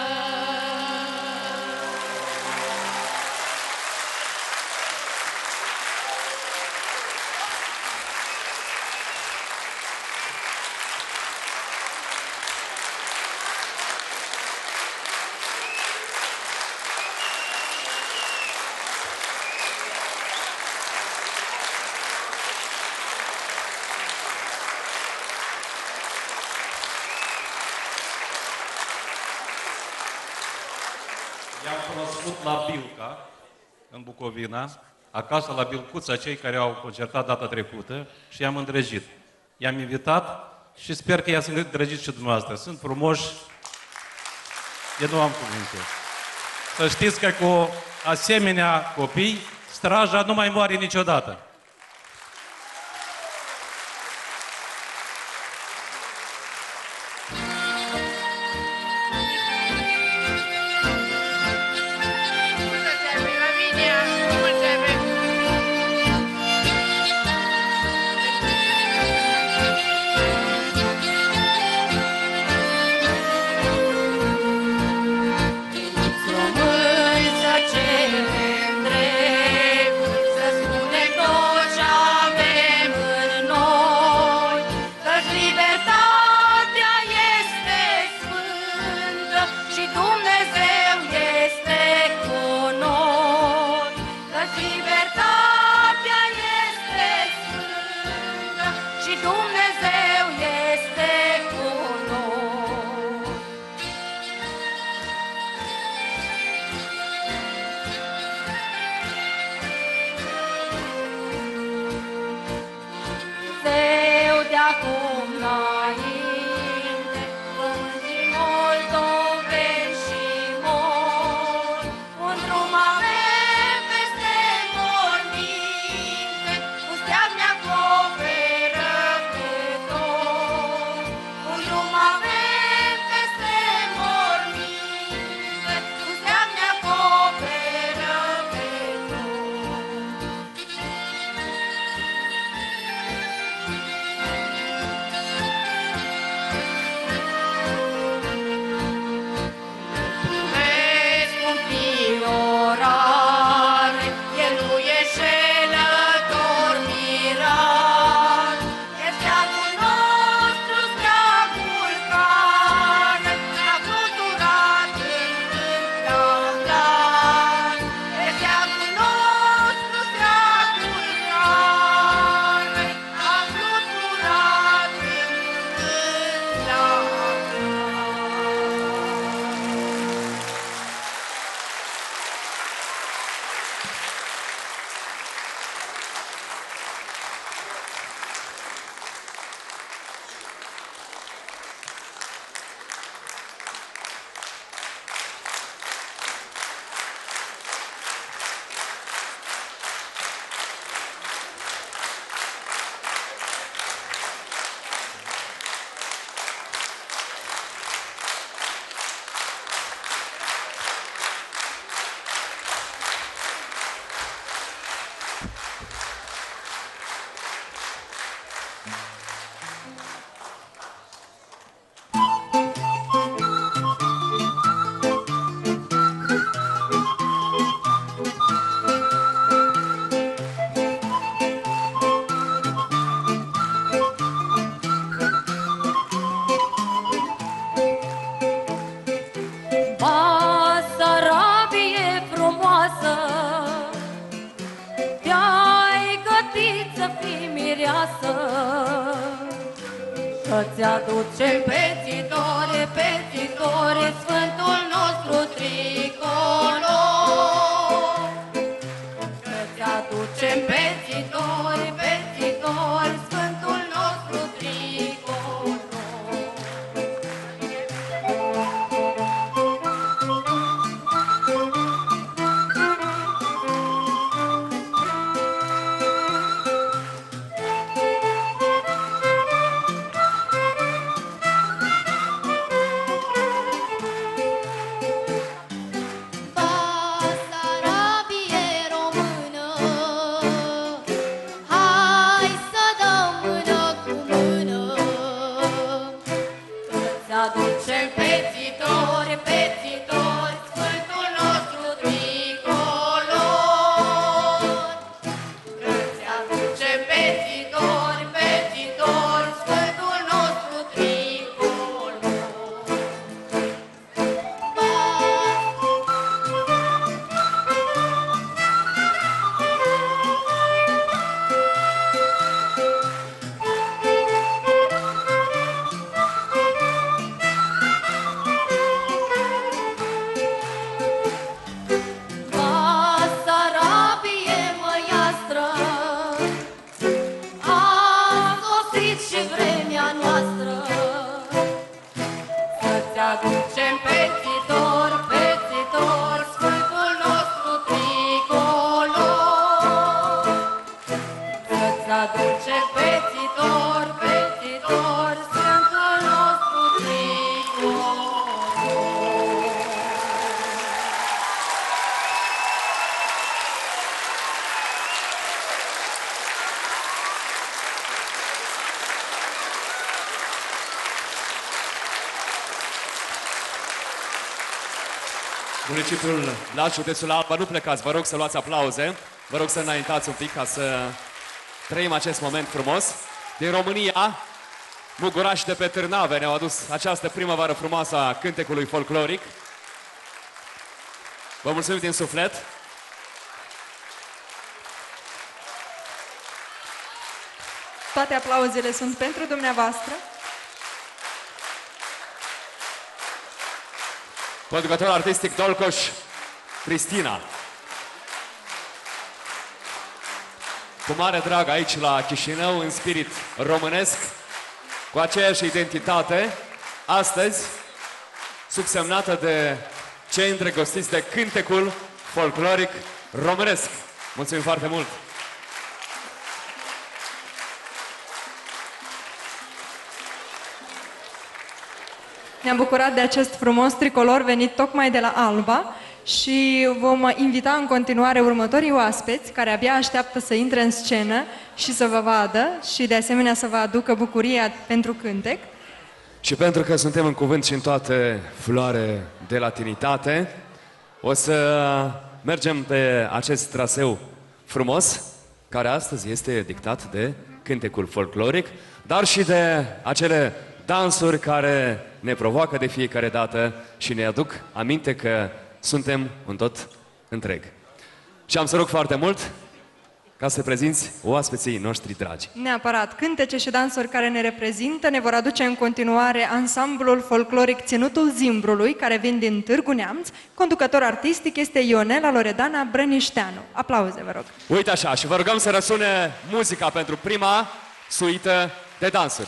I-am cunoscut la Bilca, în Bucovina, acasă la Bilcuța, cei care au concertat data trecută și i-am îndrăgit. I-am invitat și sper că i-ați îndrăgit și dumneavoastră. Sunt frumoși Eu nu am cuvinte. Să știți că cu asemenea copii, straja nu mai moare niciodată. Să-ți aducem pețitori, pețitori, Sfântul nostru tricolor. Să-ți aducem pețitori, pețitori, Sfântul nostru tricolor. Municipiul Blaj, județul Alba, nu plecați, vă rog să luați aplauze, vă rog să înaintați un pic ca să trăim acest moment frumos. Din România, Mugurași de pe Târnave ne-au adus această primăvară frumoasă a cântecului folcloric. Vă mulțumim din suflet. Toate aplauzele sunt pentru dumneavoastră. Conducător artistic Dolcoș Cristina. Cu mare drag aici la Chișinău, în spirit românesc, cu aceeași identitate, astăzi subsemnată de cei îndrăgostiți de cântecul folcloric românesc. Mulțumim foarte mult! Ne-am bucurat de acest frumos tricolor venit tocmai de la Alba și vom invita în continuare următorii oaspeți care abia așteaptă să intre în scenă și să vă vadă și de asemenea să vă aducă bucuria pentru cântec. Și pentru că suntem în cuvânt și în toate floare de latinitate, o să mergem pe acest traseu frumos, care astăzi este dictat de cântecul folcloric, dar și de acele dansuri care ne provoacă de fiecare dată și ne aduc aminte că suntem un tot întreg. Și am să rog foarte mult ca să prezinți oaspeții noștri dragi. Neapărat, cântece și dansuri care ne reprezintă ne vor aduce în continuare ansamblul folcloric Ținutul Zimbrului, care vin din Târgu Neamț. Conducător artistic este Ionela Loredana Brănișteanu. Aplauze, vă rog! Uite așa, și vă rugăm să răsune muzica pentru prima suită de dansuri.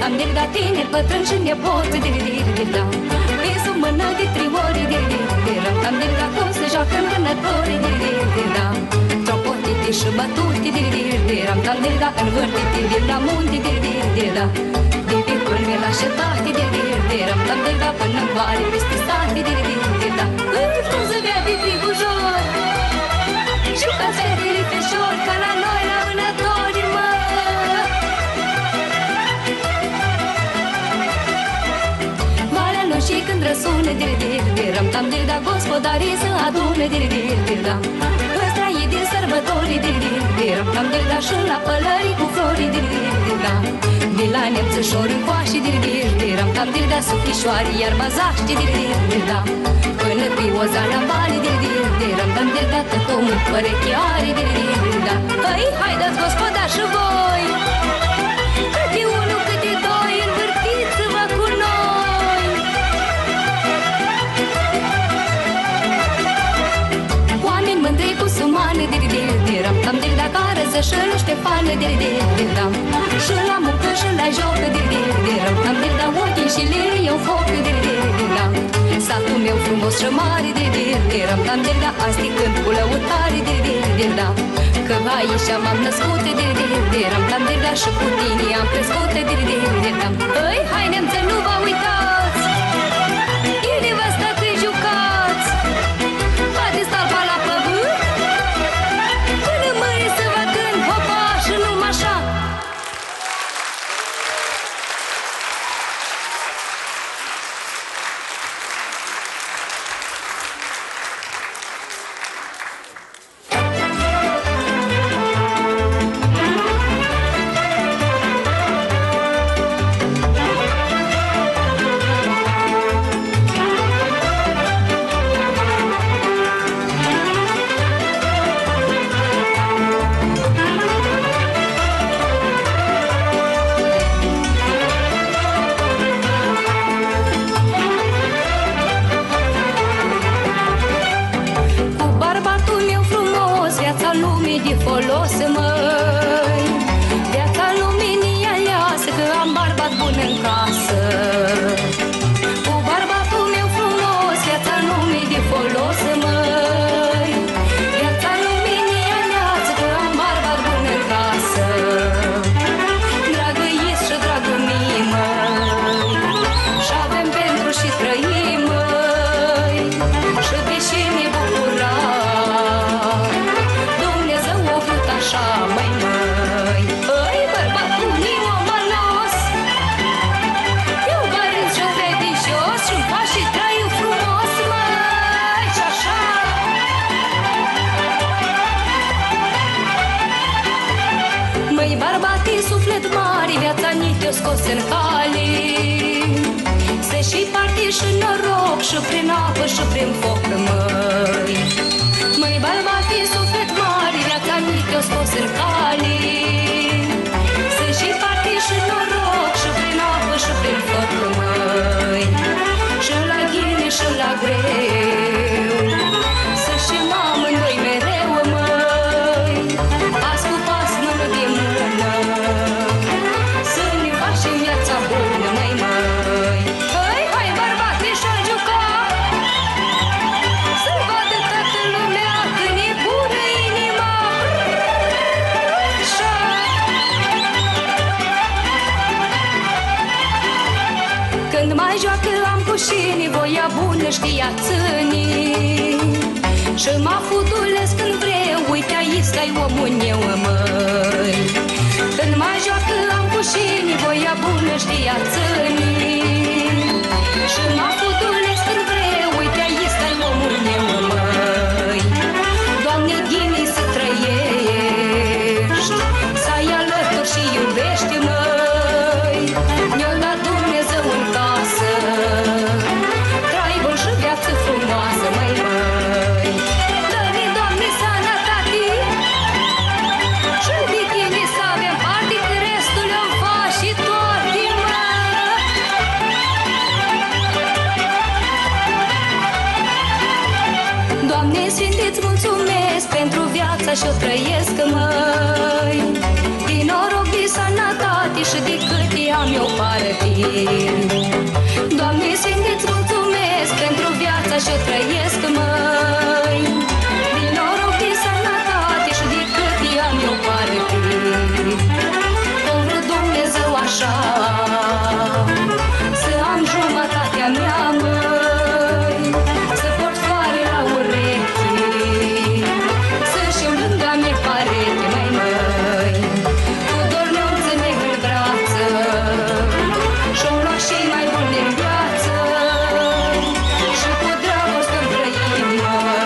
Am dirda tineri, bătrâni și nepoți, diri-diri-diri-da. Pe sub mână de 3 ori, diri-diri-diri-da. Am dirda cum se joacă vânătorii, diri-diri-diri-da. Tropotite și bătute, diri-diri-diri-da. Am dirda învârtite, diri la munte, diri-diri-diri-da. Divi culme la șetate, diri-diri-diri-da. Am dirda până în vale, peste sate, diri-diri-diri-da. Cum să vea de tribujor, jucați fetele feșor, ca la noi la vânătorii, mă. Și când răsună, diri-diri-diri-ram, tam diri-da, gospodarii să adune, diri-diri-diri-ram. Ăsta e din sărbători, diri-diri-diri-ram, tam diri-da, și la pălării cu flori, diri-diri-diri-ram. De la nemțășori în coașe, diri-diri-diri-ram, tam diri-da, sufișoare, iar mazaște, diri-diri-diri-ram. Până pe oza la vale, diri-diri-diri-ram, tam diri-da, tăcomul părechiare, diri-diri-diri-da. Hăi, haideți, gospodari, și voi! Câte unul, câte doi, învârtiți-vă cu noi! Mândrei cu sumane, diri-diri-diri-ram, tam diri-da, care să-și Ștefane, diri-diri-diri-ram. Și la muncă și la jocă, diri-diri-diri-ram, tam diri-da, ochii și lirii iau foc, diri-diri-diri-ram. Satul meu frumos și mare, diri-diri-diri-ram, tam diri-da, asti cânt cu lăutare, diri-diri-diri-ram. Că aici m-am născut, diri-diri-diri-ram, tam diri-da, și cu tine am crescut, diri-diri-diri-ram. Hăi, hai nemțe, nu vă uitați, bine vă stă că jucați. Haideți talpa la pământ, până mâine să vă cânt, hopa, și numai așa. De folos, măi, viața luminii aleasă, că am bărbat bun în casă. Cu bărbatul meu frumos, viața lumii de folos, măi, viața luminii aleasă, că am bărbat bun în casă. Dragă Iis și dragă mie, măi, și avem pentru și trăim, măi, și de ce ne bucura. Așa, măi, măi,ăi, bărbatul meu amalos, eu bărând și credincios și-mi fac și traiu frumos, măi, și așa. Măi, bărbatii suflet mare, viața ni te-o scos în cale, se și parte și noroc, și prin apă și prin foc, măi. Măi, bărbatii suflet mare, viața ni te-o scos în cale, se și parte și noroc, și prin apă și prin foc, măi. Și la ghine și la greu, să știm amândoi mereu, măi, pas cu pas, mână de mână, să ne facem viața bună, măi, măi. Hăi, hai, bărbate, și-o juca, să vadă toată lumea când e bună inima. Și când mai joacă am cu șini, voia bună știa țânii, și mă futulesc când vreau, uite aici stai omul meu, măi. Când mai joacă am cu șini, voia bună știa țânii, și mă futulesc când vreau, uite aici stai omul meu, măi. Doamne, ghini să trăiești, să ai alături și iubești, măi. Ne-o dat Dumnezeu în casă, trai bun și viață frumoasă, măi, măi. Dă-ne, Doamne, sănătate și de tine să avem parte, că restul le-o faci și toate, mă. Doamne, Sfinte-ți mulțumesc pentru viața și-o trăiesc, măi. Din noroc, de sănătate, și de cât am eu parte. Doamne Sfinte, îți mulțumesc pentru viața ce trăiesc, măi. Din noroc, din sănătate și de cât am eu parte. Îmi vrut Dumnezeu așa, să am jumătatea mea, măi, să port floare la urechi, să știu lângă mie parete, măi, cu dor ne-o în brață, și-o lua cei mai buni din viață, și cu dragoste-mi trăim, măi.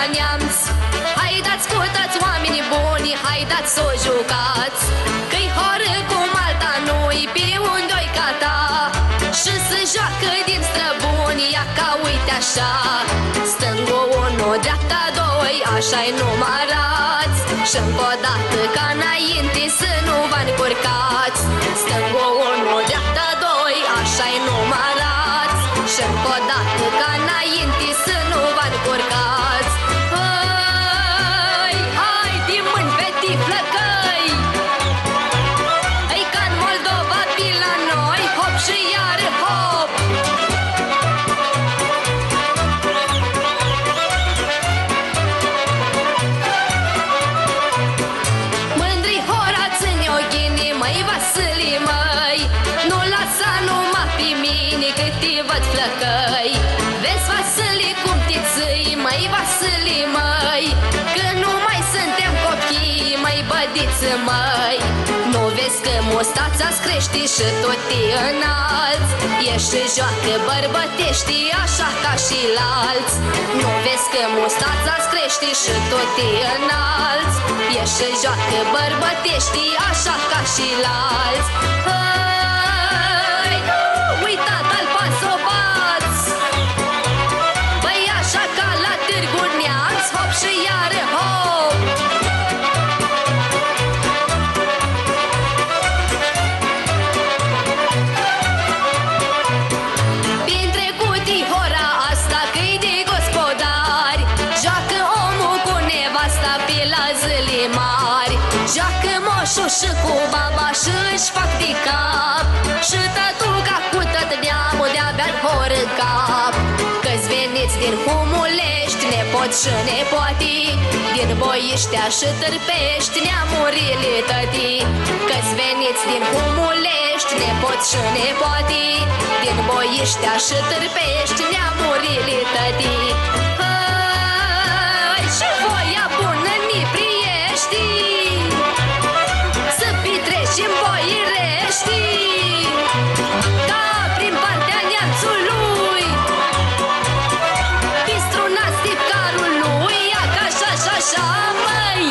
neamț. Haidați cu toți oamenii buni, haidați să o jucați, că-i horă cum alta nu-i pe unde-o-i cata. Și se joacă din străbuni, ia ca uite așa, stângă unu, dreapta doi, așa-i numărați. Și încă o dată ca înainte să nu vă încurcați, stângă unu, dreapta doi, așa-i numărați. Și încă o dată ca înainte să nu vă încurcați. Hai, hai, din mâini, feti, flăcăi, ei ca în Moldova, pe la noi, hop și iar hop. Mândri horați în oghini, măi Vasili, măi, nu lasa numai pe mine cât te văd flăcăi. Vezi, Vasili, cum te ții, măi Vasili, măi, că nu mai suntem copii, măi bădiță, măi. Nu vezi că mustața-ți crește și tot te înalți, ieși și joacă bărbătești așa ca și alți. Nu vezi că mustața-ți crește și tot te înalți, ieși și joacă bărbătești așa ca și alți. Hai, uita-te-l pasobați, băi așa ca la Târgu Neamț, hop și iară hop. Printre cutii hora asta că-i de gospodari, joacă omul cu nevasta pe la zile mari. Joacă moșul și cu baba și-și fac de cap, și tătuca cu tot neamul de-abia hor în cap. Că-ți veniți din Humulești, nepoți și nepoati, din Boiștea și Târpești, neamurile tătii. Că-ți veniți din Humulești, nepoți și nepoati, din Boiștea și Târpești, neamurile tătii. Hai, și voia bună ni priești, să petrecem Boirești, ca prin partea Neamțului, pistrunați tipcarului, ia ca așa, măi.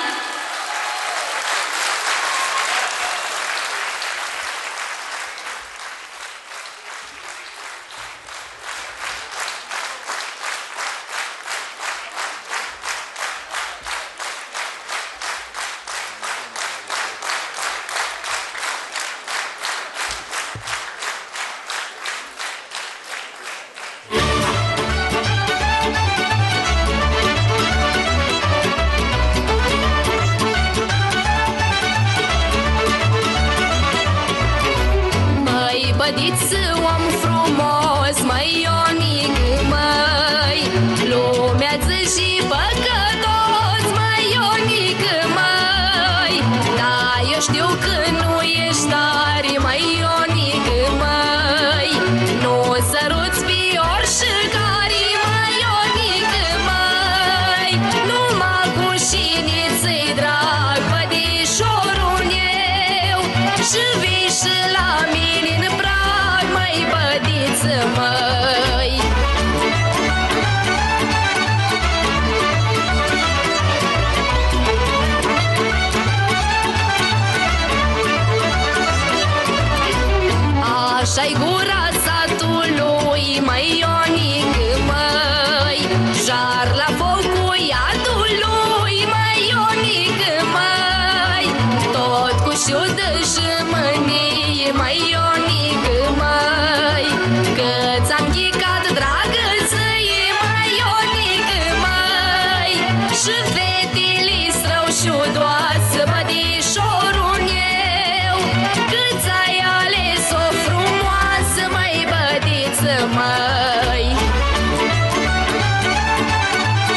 Măi, bădiță, om frumos, măi, Ionic, măi, lumea-ți și păcătos, măi, Ionic, măi. Da, eu știu că nu ești tare, măi, Ionic, măi, nu săruți pe oricare, măi, Ionic, măi, numai cu șiniță-i drag, bădișorul meu, și vii și la mine în prag, măi, bădiță, măi. Așa-i gura satului, măi, Ionic, măi, jar la focul iadului, măi, Ionic, măi, tot cu șiudă și mânie, măi, Ionic, măi, că ți-am ghicat dragăție, măi, Ionic, măi, și fetele străușudoasă, bădișorul meu, că ți-ai ales-o frumoasă, măi, bădiță, măi.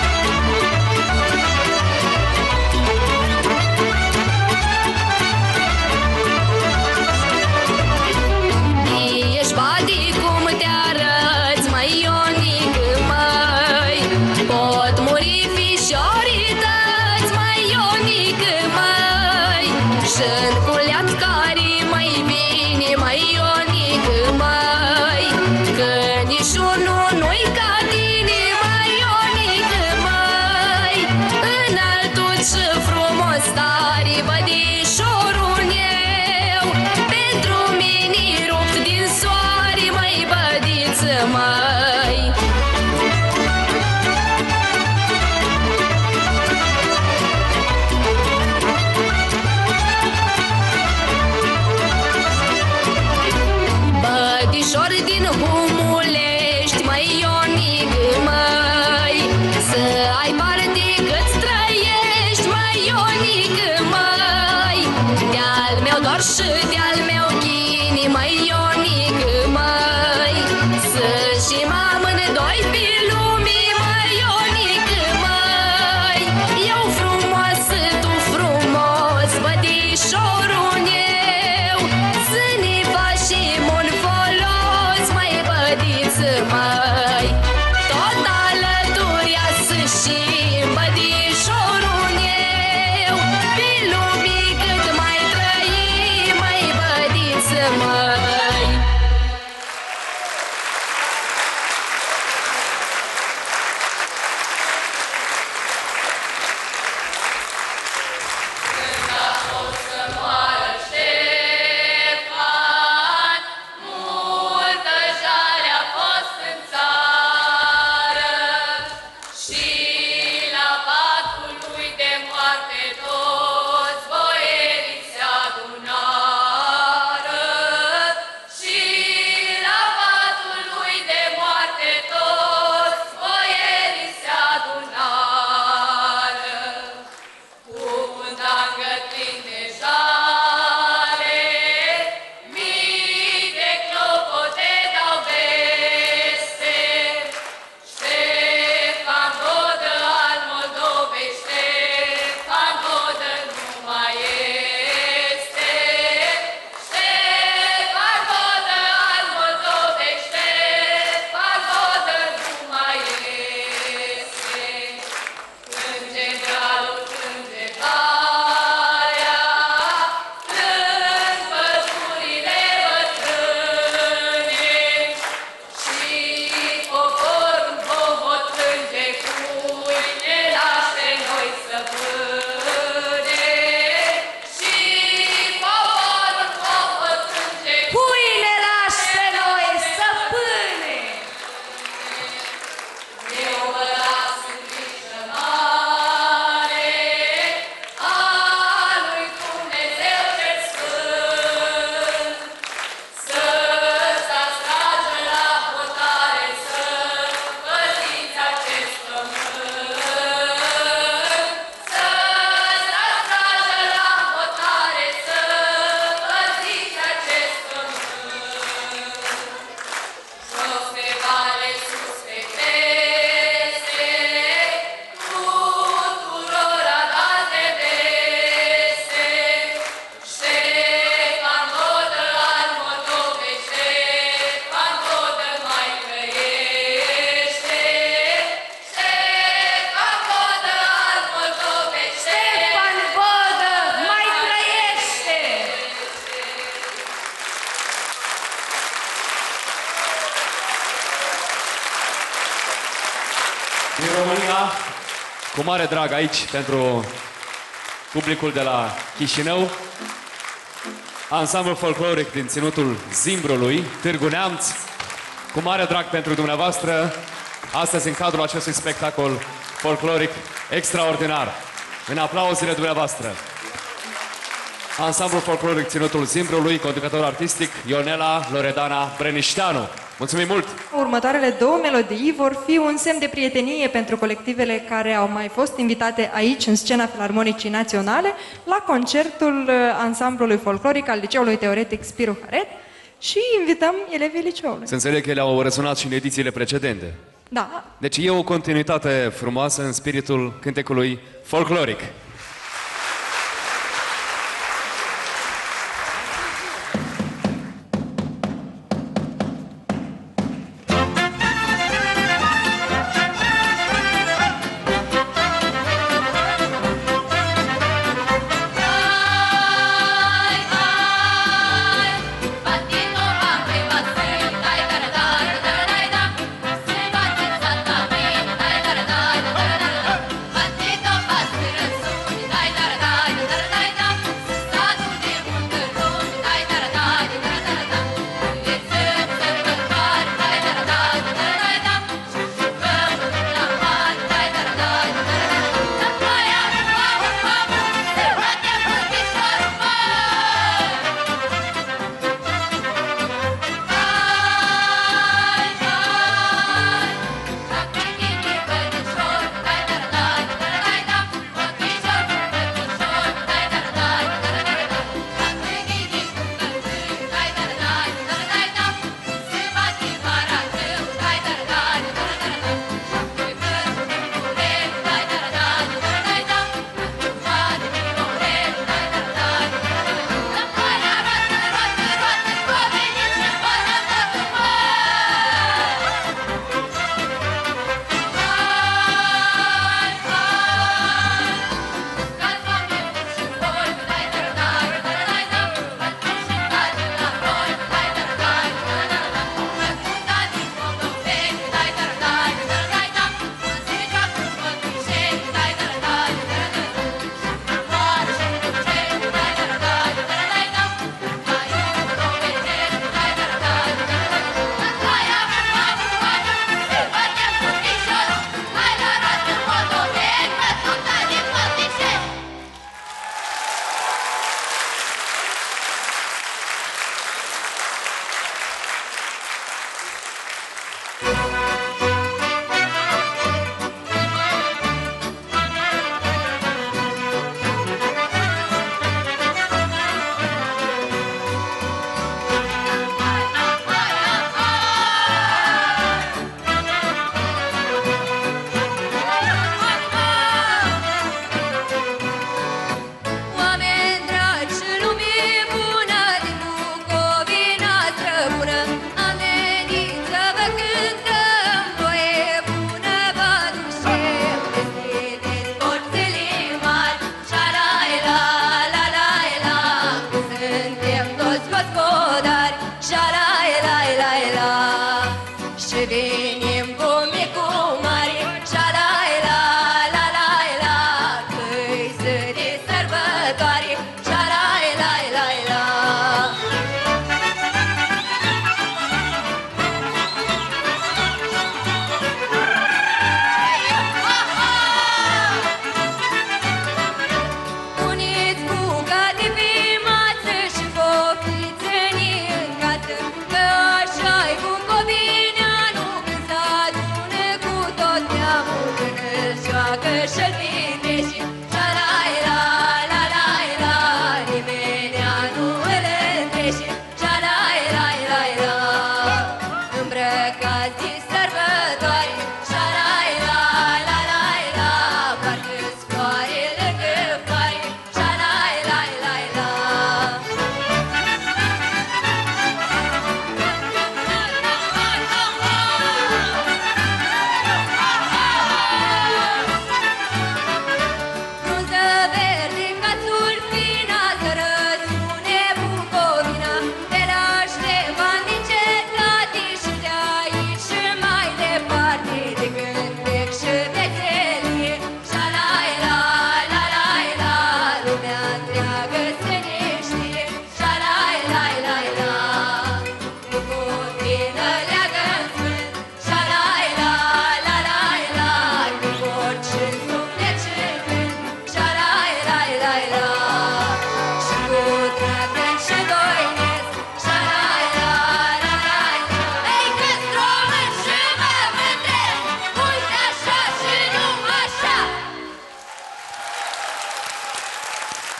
Loredana, cu mare drag aici pentru publicul de la Chișinău. Ansamblul folcloric din ținutul Zimbrului, Târgu Neamț, cu mare drag pentru dumneavoastră, astăzi în cadrul acestui spectacol folcloric extraordinar. În aplauzele dumneavoastră. Ansamblul folcloric ținutul Zimbrului, conducător artistic Ionela Loredana Brenișteanu. Mulțumim mult! Următoarele două melodii vor fi un semn de prietenie pentru colectivele care au mai fost invitate aici, în scena Filarmonicii Naționale, la concertul ansamblului folcloric al Liceului Teoretic Spiru Haret și invităm elevii liceului. Să înțeleg că ele au răsunat și în edițiile precedente. Da. Deci e o continuitate frumoasă în spiritul cântecului folcloric.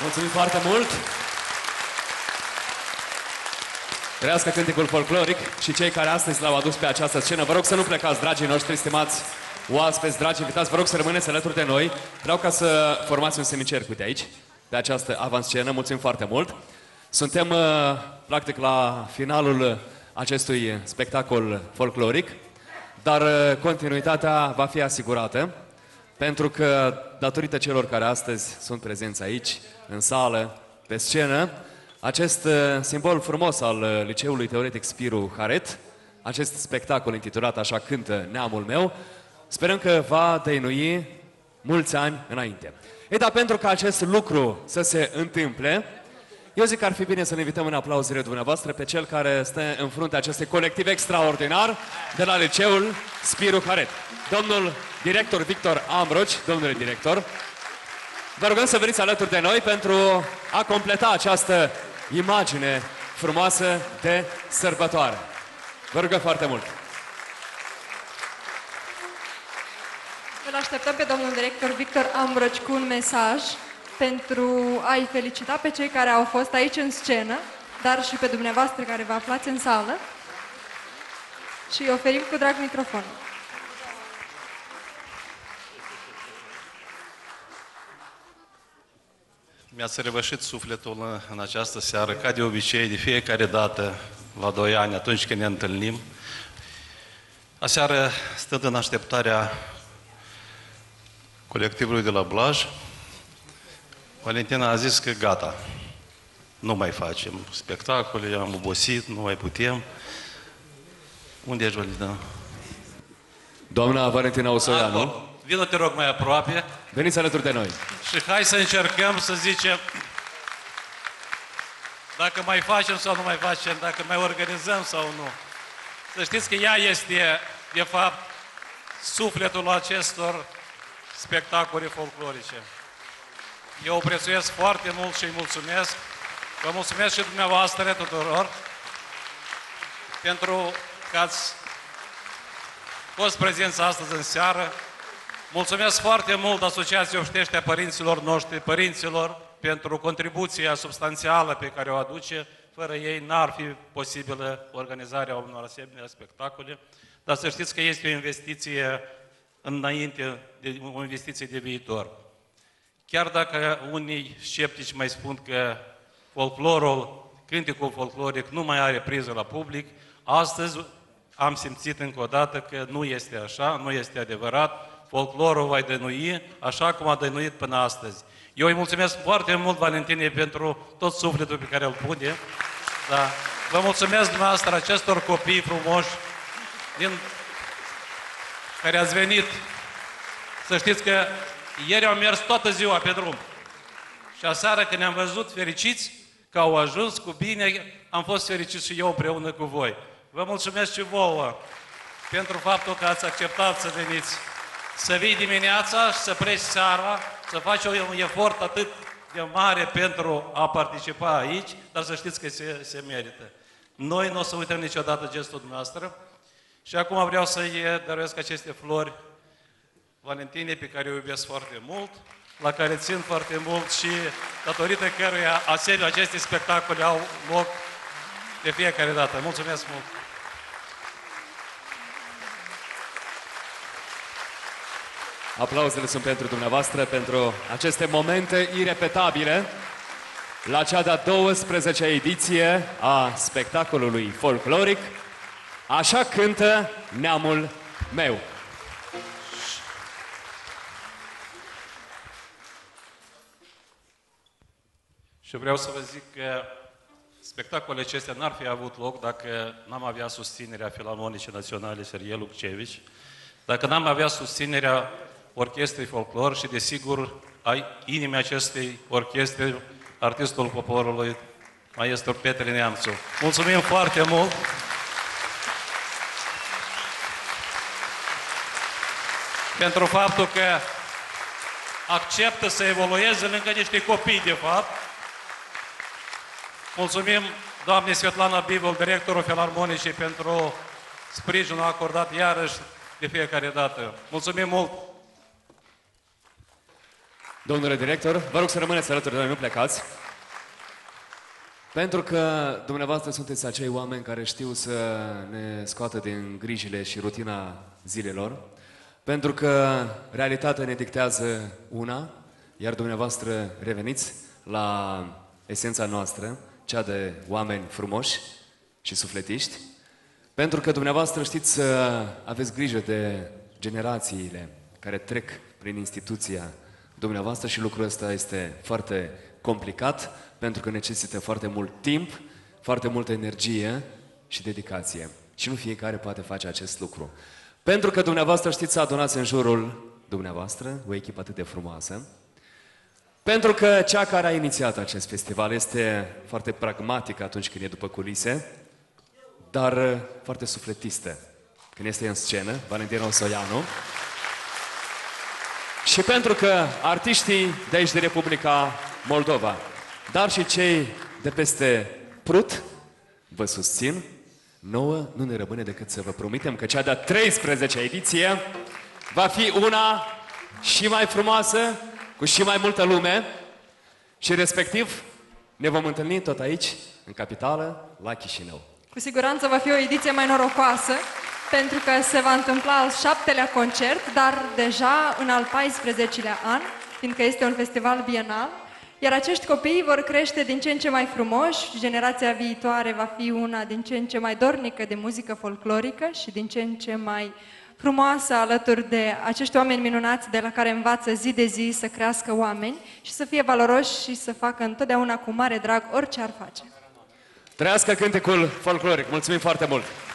Mulțumim foarte mult! Trăiască cântecul folcloric și cei care astăzi l-au adus pe această scenă. Vă rog să nu plecați, dragii noștri, stimați oaspeți, dragi invitați, vă rog să rămâneți alături de noi. Vreau ca să formați un semicerc, uite aici, pe această avanscenă. Mulțumim foarte mult! Suntem, practic, la finalul acestui spectacol folcloric, dar continuitatea va fi asigurată, pentru că, datorită celor care astăzi sunt prezenți aici, în sală, pe scenă, acest simbol frumos al Liceului Teoretic Spiru Haret, acest spectacol intitulat Așa cântă neamul meu, sperăm că va dăinui mulți ani înainte. Ei, dar pentru ca acest lucru să se întâmple, eu zic că ar fi bine să ne invităm în aplauzele dumneavoastră pe cel care stă în fruntea acestui colectiv extraordinar de la Liceul Spiru Haret. Domnul director Victor Ambroci, domnule director, vă rugăm să veniți alături de noi pentru a completa această imagine frumoasă de sărbătoare. Vă rugăm foarte mult! Îl așteptăm pe domnul director Victor Ambroci cu un mesaj pentru a-i felicita pe cei care au fost aici în scenă, dar și pe dumneavoastră care vă aflați în sală, și îi oferim cu drag microfonul. Mi-ați revășit sufletul în această seară, ca de obicei, de fiecare dată, la 2 ani, atunci când ne întâlnim. Aseară, stând în așteptarea colectivului de la Blaj, Valentina a zis că gata, nu mai facem spectacole, am obosit, nu mai putem. Unde ești, Valentina? Doamna Valentina Osoianu. Vină, te rog, mai aproape. Veniți alături de noi. Și hai să încercăm să zicem dacă mai facem sau nu mai facem, dacă mai organizăm sau nu. Să știți că ea este, de fapt, sufletul acestor spectacole folclorice. Eu o prețuiesc foarte mult și îi mulțumesc. Vă mulțumesc și dumneavoastră tuturor pentru că ați fost prezenți astăzi în seară. Mulțumesc foarte mult Asociației Obștești a Părinților noștri, părinților, pentru contribuția substanțială pe care o aduce. Fără ei n-ar fi posibilă organizarea unor asemenea spectacole. Dar să știți că este o investiție înainte, o investiție de viitor. Chiar dacă unii sceptici mai spun că folclorul, cântecul folcloric nu mai are priză la public, astăzi am simțit încă o dată că nu este așa, nu este adevărat. Folclorul va dăinui așa cum a dăinuit până astăzi. Eu îi mulțumesc foarte mult, Valentinei, pentru tot sufletul pe care îl pune. Da. Vă mulțumesc dumneavoastră acestor copii frumoși care ați venit. Să știți că ieri au mers toată ziua pe drum. Și aseară când ne-am văzut fericiți că au ajuns cu bine, am fost fericit și eu împreună cu voi. Vă mulțumesc și vouă pentru faptul că ați acceptat să veniți. Să vii dimineața și să pleci seara, să faci un efort atât de mare pentru a participa aici, dar să știți că se merită. Noi nu o să uităm niciodată gestul dumneavoastră. Și acum vreau să-i dăruiesc aceste flori Valentinei, pe care o iubesc foarte mult, la care țin foarte mult și datorită căruia aceste spectacole au loc de fiecare dată. Mulțumesc mult! Aplauzele sunt pentru dumneavoastră, pentru aceste momente irepetabile la cea de-a 12-a ediție a spectacolului folcloric Așa cântă neamul meu. Și vreau să vă zic că spectacolele acestea n-ar fi avut loc dacă n-am avea susținerea Filarmonicii Naționale Serghei Lukcevici, dacă n-am avea susținerea Orchestrei Folclor și, desigur, ai inimii acestei orchestre, artistul poporului, maestru Petre Neamțu. Mulțumim foarte mult! Pentru faptul că acceptă să evolueze lângă niște copii, de fapt. Mulțumim doamnei Svetlana Bibel, directorul Filarmonicii, pentru sprijinul acordat iarăși de fiecare dată. Mulțumim mult! Domnule director, vă rog să rămâneți alături de noi, nu plecați. Pentru că dumneavoastră sunteți acei oameni care știu să ne scoată din grijile și rutina zilelor, pentru că realitatea ne dictează una, iar dumneavoastră reveniți la esența noastră, cea de oameni frumoși și sufletiști, pentru că dumneavoastră știți să aveți grijă de generațiile care trec prin instituția dumneavoastră și lucrul ăsta este foarte complicat, pentru că necesită foarte mult timp, foarte multă energie și dedicație. Și nu fiecare poate face acest lucru. Pentru că dumneavoastră știți să adunați în jurul dumneavoastră o echipă atât de frumoasă, pentru că cea care a inițiat acest festival este foarte pragmatică atunci când e după culise, dar foarte sufletistă când este în scenă, Valentina Osoianu. Și pentru că artiștii de aici de Republica Moldova, dar și cei de peste Prut, vă susțin, nouă nu ne rămâne decât să vă promitem că cea de-a 13-a ediție va fi una și mai frumoasă, cu și mai multă lume și respectiv ne vom întâlni tot aici, în capitală, la Chișinău. Cu siguranță va fi o ediție mai norocoasă, pentru că se va întâmpla al 7-lea concert, dar deja în al 14-lea an, fiindcă este un festival bienal, iar acești copii vor crește din ce în ce mai frumoși, generația viitoare va fi una din ce în ce mai dornică de muzică folclorică și din ce în ce mai frumoasă alături de acești oameni minunați de la care învață zi de zi să crească oameni și să fie valoroși și să facă întotdeauna cu mare drag orice ar face. Trăiască cântecul folcloric! Mulțumim foarte mult!